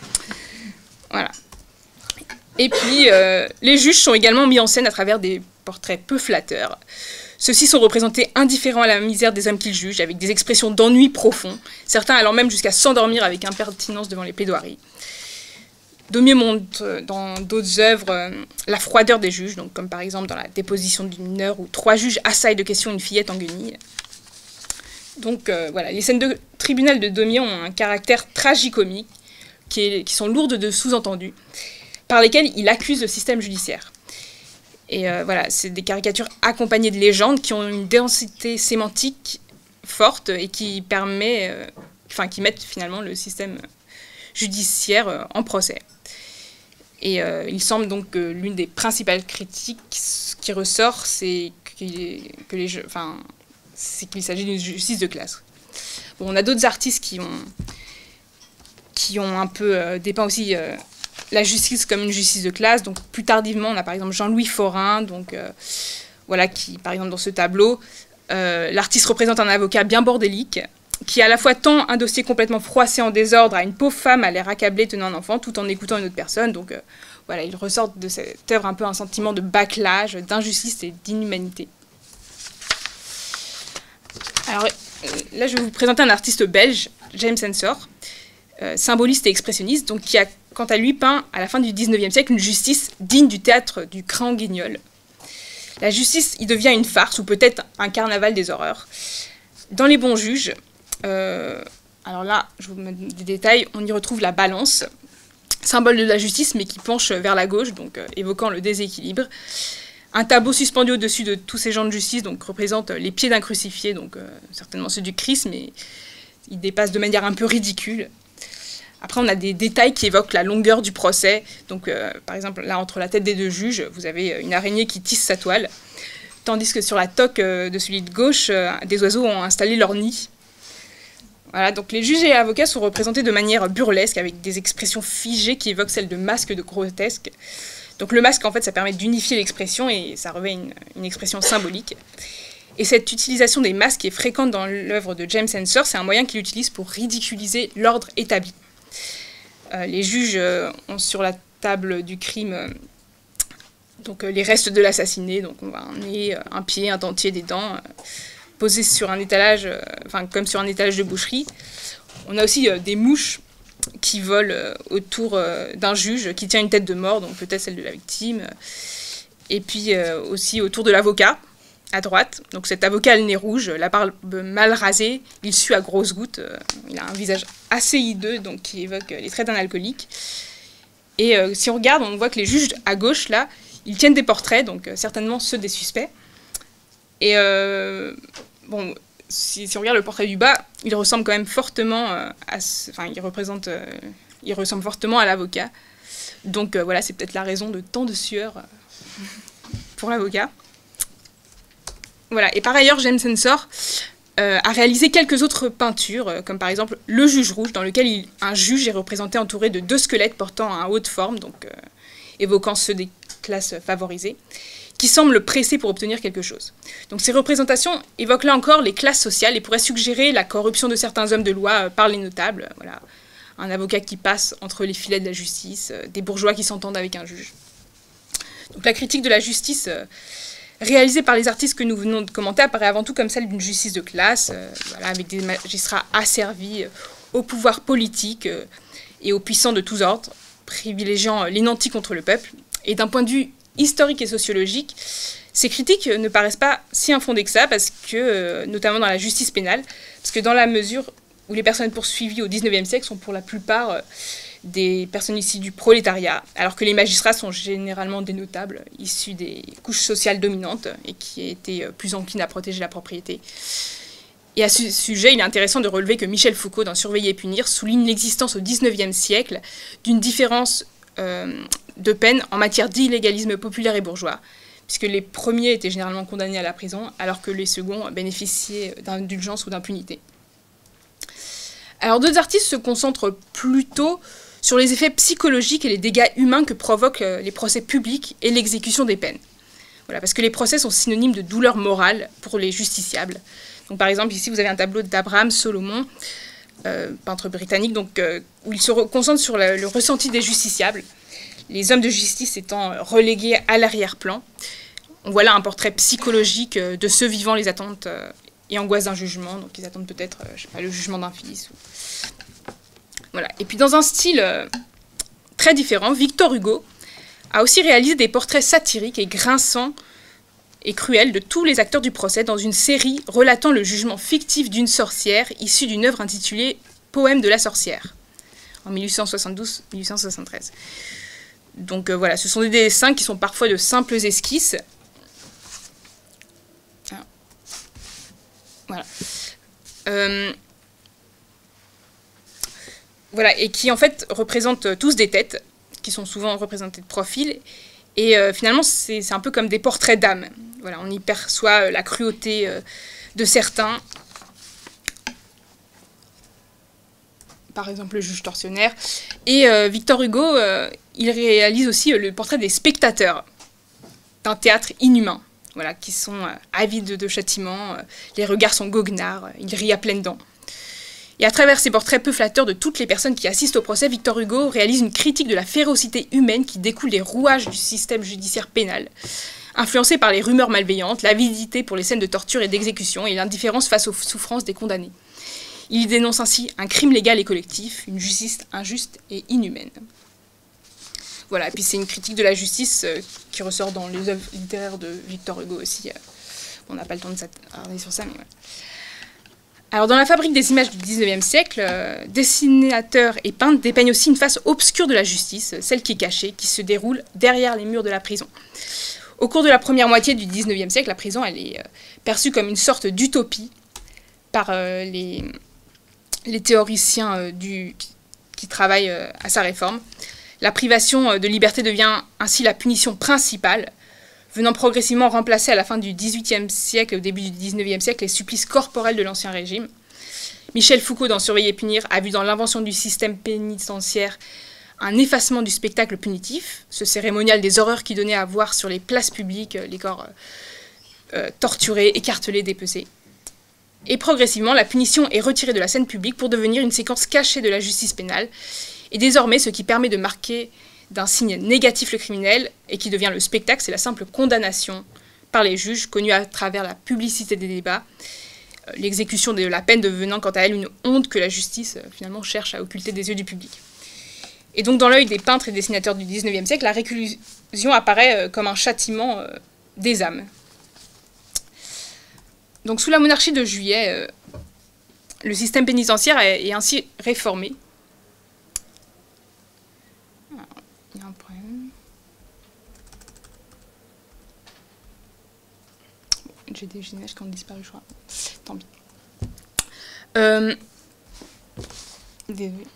Voilà. Et puis, euh, les juges sont également mis en scène à travers des portraits peu flatteurs. Ceux-ci sont représentés indifférents à la misère des hommes qu'ils jugent, avec des expressions d'ennui profond, certains allant même jusqu'à s'endormir avec impertinence devant les plaidoiries. Daumier montre dans d'autres œuvres euh, la froideur des juges, donc comme par exemple dans la déposition d'une mineure où trois juges assaillent de questions une fillette en guenilles. Donc euh, voilà, les scènes de tribunal de Daumier ont un caractère tragicomique, qui, est, qui sont lourdes de sous-entendus, par lesquels il accuse le système judiciaire. Et euh, voilà, c'est des caricatures accompagnées de légendes qui ont une densité sémantique forte et qui permet, euh, enfin qui mettent finalement le système judiciaire euh, en procès. Et euh, il semble donc que l'une des principales critiques qui ressort, c'est qu'il que les jeux, enfin, c'est qu'il s'agit d'une justice de classe. Bon, on a d'autres artistes qui ont, qui ont un peu euh, dépeint aussi euh, la justice comme une justice de classe. Donc plus tardivement, on a par exemple Jean-Louis Forain, donc euh, voilà, qui par exemple dans ce tableau, euh, l'artiste représente un avocat bien bordélique, qui à la fois tend un dossier complètement froissé en désordre à une pauvre femme à l'air accablée tenant un enfant, tout en écoutant une autre personne. Donc euh, voilà, il ressort de cette œuvre un peu un sentiment de bâclage, d'injustice et d'inhumanité. Alors euh, là, je vais vous présenter un artiste belge, James Ensor, euh, symboliste et expressionniste, donc qui a quant à lui peint à la fin du dix-neuvième siècle une justice digne du théâtre du Cran-Guignol. La justice y devient une farce ou peut-être un carnaval des horreurs. Dans Les Bons Juges, Euh, alors là, je vous mets des détails, on y retrouve la balance, symbole de la justice, mais qui penche vers la gauche, donc euh, évoquant le déséquilibre. Un tableau suspendu au-dessus de tous ces gens de justice, donc représente les pieds d'un crucifié, donc euh, certainement ceux du Christ, mais il dépasse de manière un peu ridicule. Après, on a des détails qui évoquent la longueur du procès. Donc, euh, par exemple, là, entre la tête des deux juges, vous avez une araignée qui tisse sa toile, tandis que sur la toque euh, de celui de gauche, euh, des oiseaux ont installé leur nid. Voilà, donc les juges et avocats sont représentés de manière burlesque, avec des expressions figées qui évoquent celles de masques de grotesque. Donc le masque, en fait, ça permet d'unifier l'expression et ça revêt une, une expression symbolique. Et cette utilisation des masques est fréquente dans l'œuvre de James Ensor, c'est un moyen qu'il utilise pour ridiculiser l'ordre établi. Euh, les juges euh, ont sur la table du crime euh, donc, euh, les restes de l'assassiné, donc on voit un nez, un pied, un dentier, des dents, euh, posés sur un étalage, euh, enfin comme sur un étalage de boucherie. On a aussi euh, des mouches qui volent euh, autour euh, d'un juge qui tient une tête de mort, donc peut-être celle de la victime, et puis euh, aussi autour de l'avocat. à droite. Donc cet avocat a le nez rouge, la barbe mal rasée, il sue à grosses gouttes, euh, il a un visage assez hideux, donc qui évoque les traits d'un alcoolique. Et euh, si on regarde, on voit que les juges à gauche, là, ils tiennent des portraits, donc euh, certainement ceux des suspects. Et euh, bon, si, si on regarde le portrait du bas, il ressemble quand même fortement euh, à... Enfin, il représente... Euh, il ressemble fortement à l'avocat. Donc euh, voilà, c'est peut-être la raison de tant de sueur euh, pour l'avocat. Voilà, et par ailleurs, James Ensor euh, a réalisé quelques autres peintures, euh, comme par exemple Le Juge Rouge, dans lequel il, un juge est représenté entouré de deux squelettes portant un haut de forme, donc euh, évoquant ceux des classes favorisées, qui semblent pressés pour obtenir quelque chose. Donc ces représentations évoquent là encore les classes sociales et pourraient suggérer la corruption de certains hommes de loi euh, par les notables, euh, voilà, un avocat qui passe entre les filets de la justice, euh, des bourgeois qui s'entendent avec un juge. Donc la critique de la justice euh, réalisée par les artistes que nous venons de commenter apparaît avant tout comme celle d'une justice de classe, euh, voilà, avec des magistrats asservis euh, au pouvoir politique euh, et aux puissants de tous ordres, privilégiant euh, les nantis contre le peuple. Et d'un point de vue historique et sociologique, ces critiques euh, ne paraissent pas si infondées que ça, parce que, euh, notamment dans la justice pénale, parce que dans la mesure où les personnes poursuivies au dix-neuvième siècle sont pour la plupart euh, des personnes issues du prolétariat, alors que les magistrats sont généralement des notables issus des couches sociales dominantes et qui étaient euh, plus enclines à protéger la propriété. Et à ce sujet, il est intéressant de relever que Michel Foucault, dans Surveiller et punir, souligne l'existence au dix-neuvième siècle d'une différence euh, de peine en matière d'illégalisme populaire et bourgeois, puisque les premiers étaient généralement condamnés à la prison, alors que les seconds bénéficiaient d'indulgence ou d'impunité. Alors d'autres artistes se concentrent plutôt sur les effets psychologiques et les dégâts humains que provoquent les procès publics et l'exécution des peines. Voilà, parce que les procès sont synonymes de douleur morale pour les justiciables. Donc par exemple, ici vous avez un tableau d'Abraham Solomon, euh, peintre britannique, donc, euh, où il se concentre sur le, le ressenti des justiciables, les hommes de justice étant relégués à l'arrière-plan. On voit là un portrait psychologique de ceux vivant les attentes euh, et angoisse d'un jugement, donc ils attendent peut-être, euh, je sais pas, le jugement d'un fils. Ou... Voilà. Et puis dans un style euh, très différent, Victor Hugo a aussi réalisé des portraits satiriques et grinçants et cruels de tous les acteurs du procès dans une série relatant le jugement fictif d'une sorcière issue d'une œuvre intitulée Poème de la sorcière, en mille huit cent soixante-douze mille huit cent soixante-treize. Donc euh, voilà, ce sont des dessins qui sont parfois de simples esquisses. Ah. Voilà. Euh, voilà, et qui en fait représentent tous des têtes, qui sont souvent représentées de profil, et euh, finalement c'est un peu comme des portraits d'âme. Voilà, on y perçoit euh, la cruauté euh, de certains, par exemple le juge tortionnaire, et euh, Victor Hugo, euh, il réalise aussi euh, le portrait des spectateurs d'un théâtre inhumain, voilà, qui sont euh, avides de châtiment, euh, les regards sont goguenards, euh, ils rient à pleines dents. Et à travers ces portraits peu flatteurs de toutes les personnes qui assistent au procès, Victor Hugo réalise une critique de la férocité humaine qui découle des rouages du système judiciaire pénal, influencé par les rumeurs malveillantes, l'avidité pour les scènes de torture et d'exécution et l'indifférence face aux souffrances des condamnés. Il dénonce ainsi un crime légal et collectif, une justice injuste et inhumaine. Voilà, et puis c'est une critique de la justice euh, qui ressort dans les œuvres littéraires de Victor Hugo aussi. Euh, on n'a pas le temps de s'attarder sur ça, mais voilà. Alors dans la fabrique des images du dix-neuvième siècle, euh, dessinateurs et peintres dépeignent aussi une face obscure de la justice, celle qui est cachée, qui se déroule derrière les murs de la prison. Au cours de la première moitié du dix-neuvième siècle, la prison elle est euh, perçue comme une sorte d'utopie par euh, les, les théoriciens euh, du, qui, qui travaillent euh, à sa réforme. La privation euh, de liberté devient ainsi la punition principale, venant progressivement remplacer à la fin du dix-huitième siècle et au début du dix-neuvième siècle les supplices corporels de l'Ancien Régime. Michel Foucault, dans Surveiller et punir, a vu dans l'invention du système pénitentiaire un effacement du spectacle punitif, ce cérémonial des horreurs qui donnait à voir sur les places publiques les corps euh, torturés, écartelés, dépecés. Et progressivement, la punition est retirée de la scène publique pour devenir une séquence cachée de la justice pénale, et désormais ce qui permet de marquer d'un signe négatif le criminel, et qui devient le spectacle, c'est la simple condamnation par les juges, connue à travers la publicité des débats, euh, l'exécution de la peine devenant quant à elle une honte que la justice euh, finalement cherche à occulter des yeux du public. Et donc dans l'œil des peintres et dessinateurs du dix-neuvième siècle, la réclusion apparaît euh, comme un châtiment euh, des âmes. Donc sous la monarchie de Juillet, euh, le système pénitentiaire est, est ainsi réformé. Alors, il y a un problème. Bon, j'ai des images qui ont disparu, je crois. Tant pis. Euh, désolé.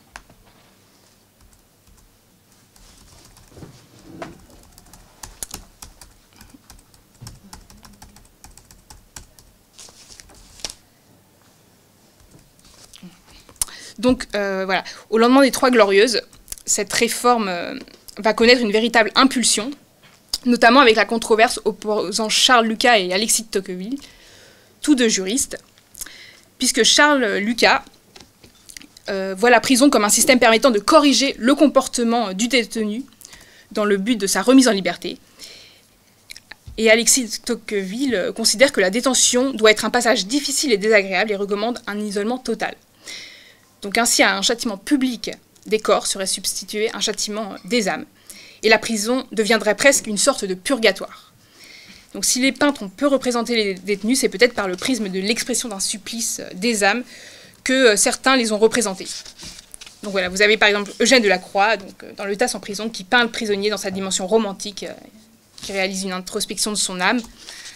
Donc euh, voilà, au lendemain des Trois Glorieuses, cette réforme euh, va connaître une véritable impulsion, notamment avec la controverse opposant Charles Lucas et Alexis de Tocqueville, tous deux juristes, puisque Charles Lucas euh, voit la prison comme un système permettant de corriger le comportement du détenu dans le but de sa remise en liberté. Et Alexis de Tocqueville considère que la détention doit être un passage difficile et désagréable et recommande un isolement total. Donc ainsi, un châtiment public des corps serait substitué à un châtiment des âmes. Et la prison deviendrait presque une sorte de purgatoire. Donc si les peintres ont peu représenté les détenus, c'est peut-être par le prisme de l'expression d'un supplice des âmes que certains les ont représentés. Donc voilà, vous avez par exemple Eugène Delacroix, donc, dans Le Tasse en prison, qui peint le prisonnier dans sa dimension romantique, euh, qui réalise une introspection de son âme.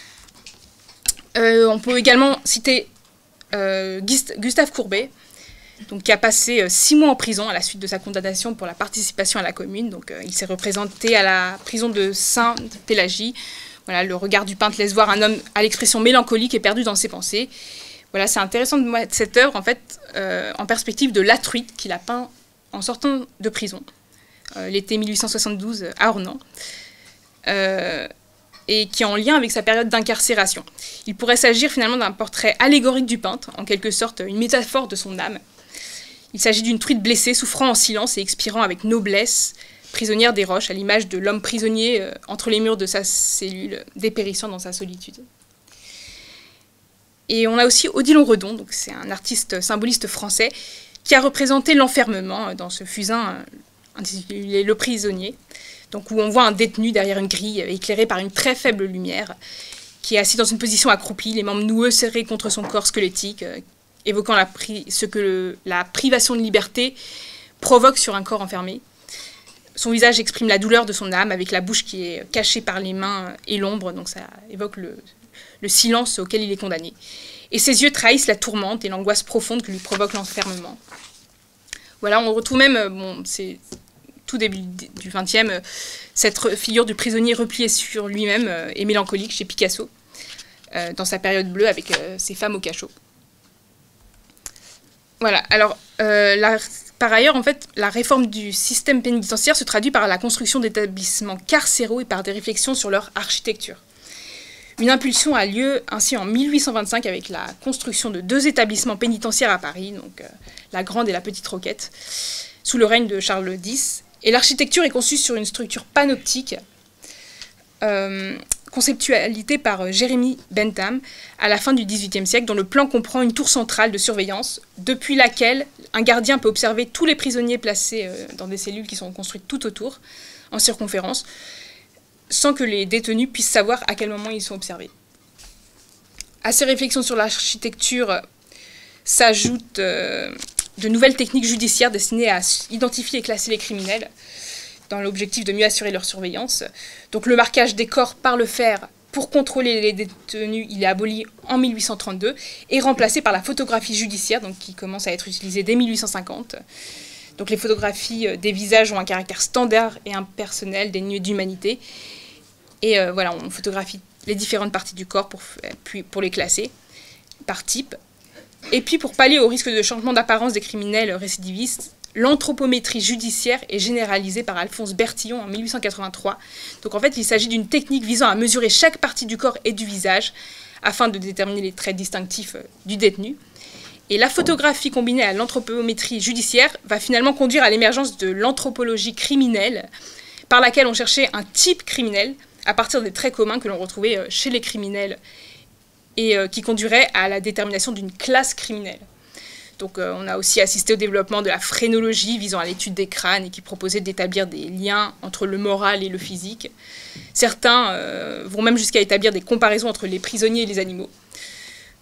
Euh, on peut également citer euh, Gustave Courbet, donc, qui a passé euh, six mois en prison à la suite de sa condamnation pour la participation à la Commune. Donc, euh, il s'est représenté à la prison de Sainte-Pélagie. Voilà, le regard du peintre laisse voir un homme à l'expression mélancolique et perdu dans ses pensées. Voilà, c'est intéressant de mettre cette œuvre en fait euh, en perspective de La Truite qu'il a peint en sortant de prison, euh, l'été mille huit cent soixante-douze à Ornans, euh, et qui est en lien avec sa période d'incarcération. Il pourrait s'agir finalement d'un portrait allégorique du peintre, en quelque sorte une métaphore de son âme. Il s'agit d'une truite blessée, souffrant en silence et expirant avec noblesse, prisonnière des roches, à l'image de l'homme prisonnier euh, entre les murs de sa cellule, dépérissant dans sa solitude. Et on a aussi Odilon Redon, donc c'est un artiste symboliste français, qui a représenté l'enfermement dans ce fusain euh, intitulé Le Prisonnier, donc où on voit un détenu derrière une grille, euh, éclairé par une très faible lumière, qui est assis dans une position accroupie, les membres noueux serrés contre son corps squelettique, euh, évoquant la pri ce que le, la privation de liberté provoque sur un corps enfermé. Son visage exprime la douleur de son âme, avec la bouche qui est cachée par les mains et l'ombre, donc ça évoque le, le silence auquel il est condamné. Et ses yeux trahissent la tourmente et l'angoisse profonde que lui provoque l'enfermement. Voilà, on retrouve même, bon, c'est tout début du vingtième, cette figure du prisonnier replié sur lui-même et mélancolique chez Picasso, euh, dans sa période bleue avec euh, ses femmes au cachot. Voilà, alors, euh, la, par ailleurs, en fait, la réforme du système pénitentiaire se traduit par la construction d'établissements carcéraux et par des réflexions sur leur architecture. Une impulsion a lieu ainsi en mille huit cent vingt-cinq avec la construction de deux établissements pénitentiaires à Paris, donc euh, la Grande et la Petite Roquette, sous le règne de Charles dix. Et l'architecture est conçue sur une structure panoptique, euh, conceptualisée par Jérémy Bentham à la fin du dix-huitième siècle, dont le plan comprend une tour centrale de surveillance, depuis laquelle un gardien peut observer tous les prisonniers placés euh, dans des cellules qui sont construites tout autour, en circonférence, sans que les détenus puissent savoir à quel moment ils sont observés. À ces réflexions sur l'architecture euh, s'ajoutent euh, de nouvelles techniques judiciaires destinées à identifier et classer les criminels, dans l'objectif de mieux assurer leur surveillance. Donc le marquage des corps par le fer pour contrôler les détenus, il est aboli en mille huit cent trente-deux et remplacé par la photographie judiciaire, donc qui commence à être utilisée dès mille huit cent cinquante. Donc les photographies des visages ont un caractère standard et impersonnel, dénué d'humanité. Et euh, voilà, on photographie les différentes parties du corps pour, puis pour les classer par type. Et puis pour pallier au risque de changement d'apparence des criminels récidivistes, l'anthropométrie judiciaire est généralisée par Alphonse Bertillon en mille huit cent quatre-vingt-trois. Donc en fait, il s'agit d'une technique visant à mesurer chaque partie du corps et du visage afin de déterminer les traits distinctifs du détenu. Et la photographie combinée à l'anthropométrie judiciaire va finalement conduire à l'émergence de l'anthropologie criminelle, par laquelle on cherchait un type criminel à partir des traits communs que l'on retrouvait chez les criminels et qui conduirait à la détermination d'une classe criminelle. Donc euh, on a aussi assisté au développement de la phrénologie visant à l'étude des crânes et qui proposait d'établir des liens entre le moral et le physique. Certains euh, vont même jusqu'à établir des comparaisons entre les prisonniers et les animaux.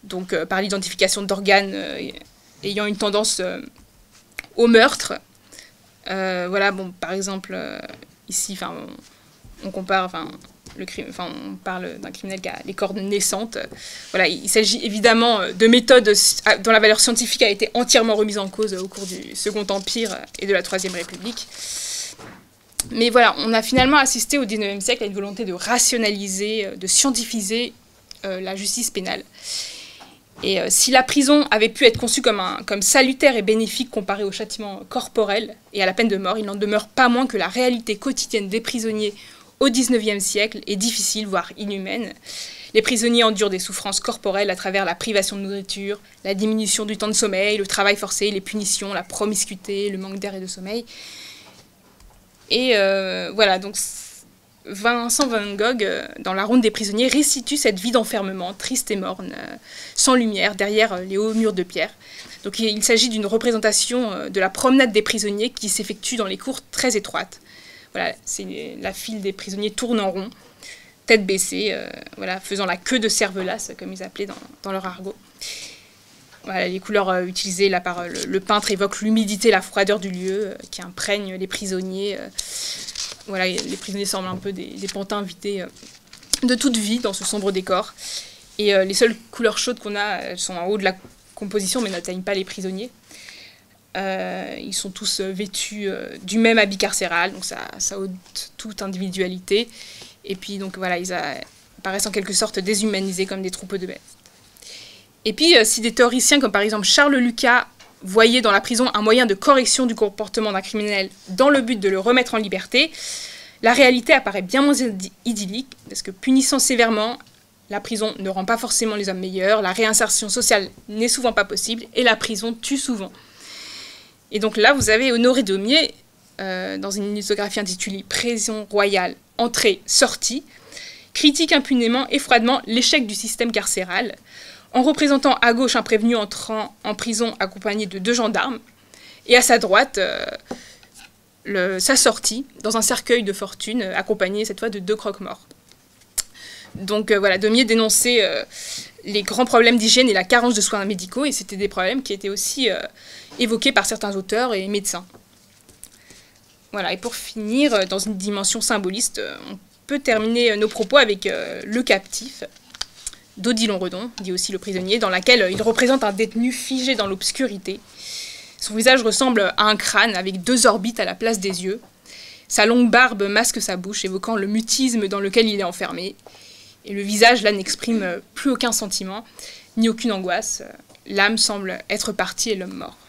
donc euh, par l'identification d'organes euh, ayant une tendance euh, au meurtre. Euh, voilà, bon, par exemple, euh, ici, on, on compare, enfin, le crime, enfin, on parle d'un criminel qui a les cornes naissantes. Voilà, il, il s'agit évidemment de méthodes dont la valeur scientifique a été entièrement remise en cause au cours du Second Empire et de la Troisième République. Mais voilà, on a finalement assisté au dix-neuvième siècle à une volonté de rationaliser, de scientifiser euh, la justice pénale. Et euh, si la prison avait pu être conçue comme, un, comme salutaire et bénéfique comparée au châtiment corporel et à la peine de mort, il n'en demeure pas moins que la réalité quotidienne des prisonniers au dix-neuvième siècle est difficile, voire inhumaine. Les prisonniers endurent des souffrances corporelles à travers la privation de nourriture, la diminution du temps de sommeil, le travail forcé, les punitions, la promiscuité, le manque d'air et de sommeil. Et euh, voilà, donc Vincent van Gogh, euh, dans La Ronde des prisonniers, restitue cette vie d'enfermement, triste et morne, euh, sans lumière, derrière euh, les hauts murs de pierre. Donc il, il s'agit d'une représentation euh, de la promenade des prisonniers qui s'effectue dans les cours très étroites. Voilà, c'est la file des prisonniers tourne en rond, tête baissée, euh, voilà, faisant la queue de cervelas, comme ils appelaient dans, dans leur argot. Voilà, les couleurs euh, utilisées là par euh, le, le peintre évoquent l'humidité et la froideur du lieu euh, qui imprègne les prisonniers. Euh, voilà, les prisonniers semblent un peu des, des pantins vidés euh, de toute vie dans ce sombre décor. Et euh, les seules couleurs chaudes qu'on a, elles sont en haut de la composition, mais n'atteignent pas les prisonniers. Euh, ils sont tous euh, vêtus euh, du même habit carcéral, donc ça, ça ôte toute individualité. Et puis, donc voilà, ils a, paraissent en quelque sorte déshumanisés comme des troupeaux de bêtes. Et puis, si des théoriciens comme par exemple Charles Lucas voyaient dans la prison un moyen de correction du comportement d'un criminel dans le but de le remettre en liberté, la réalité apparaît bien moins idyllique, parce que punissant sévèrement, la prison ne rend pas forcément les hommes meilleurs, la réinsertion sociale n'est souvent pas possible, et la prison tue souvent. Et donc là, vous avez Honoré Daumier, euh, dans une lithographie intitulée « Prison royale, entrée, sortie », critique impunément et froidement l'échec du système carcéral, en représentant à gauche un prévenu entrant en prison accompagné de deux gendarmes, et à sa droite, euh, le, sa sortie, dans un cercueil de fortune, euh, accompagné cette fois de deux croque-morts. Donc euh, voilà, Daumier dénonçait euh, les grands problèmes d'hygiène et la carence de soins médicaux, et c'était des problèmes qui étaient aussi euh, évoqués par certains auteurs et médecins. Voilà, et pour finir, dans une dimension symboliste, on peut terminer nos propos avec euh, Le Captif, d'Odilon Redon, dit aussi Le Prisonnier, dans laquelle il représente un détenu figé dans l'obscurité. Son visage ressemble à un crâne avec deux orbites à la place des yeux. Sa longue barbe masque sa bouche, évoquant le mutisme dans lequel il est enfermé. Et le visage, là, n'exprime plus aucun sentiment, ni aucune angoisse. L'âme semble être partie et l'homme mort.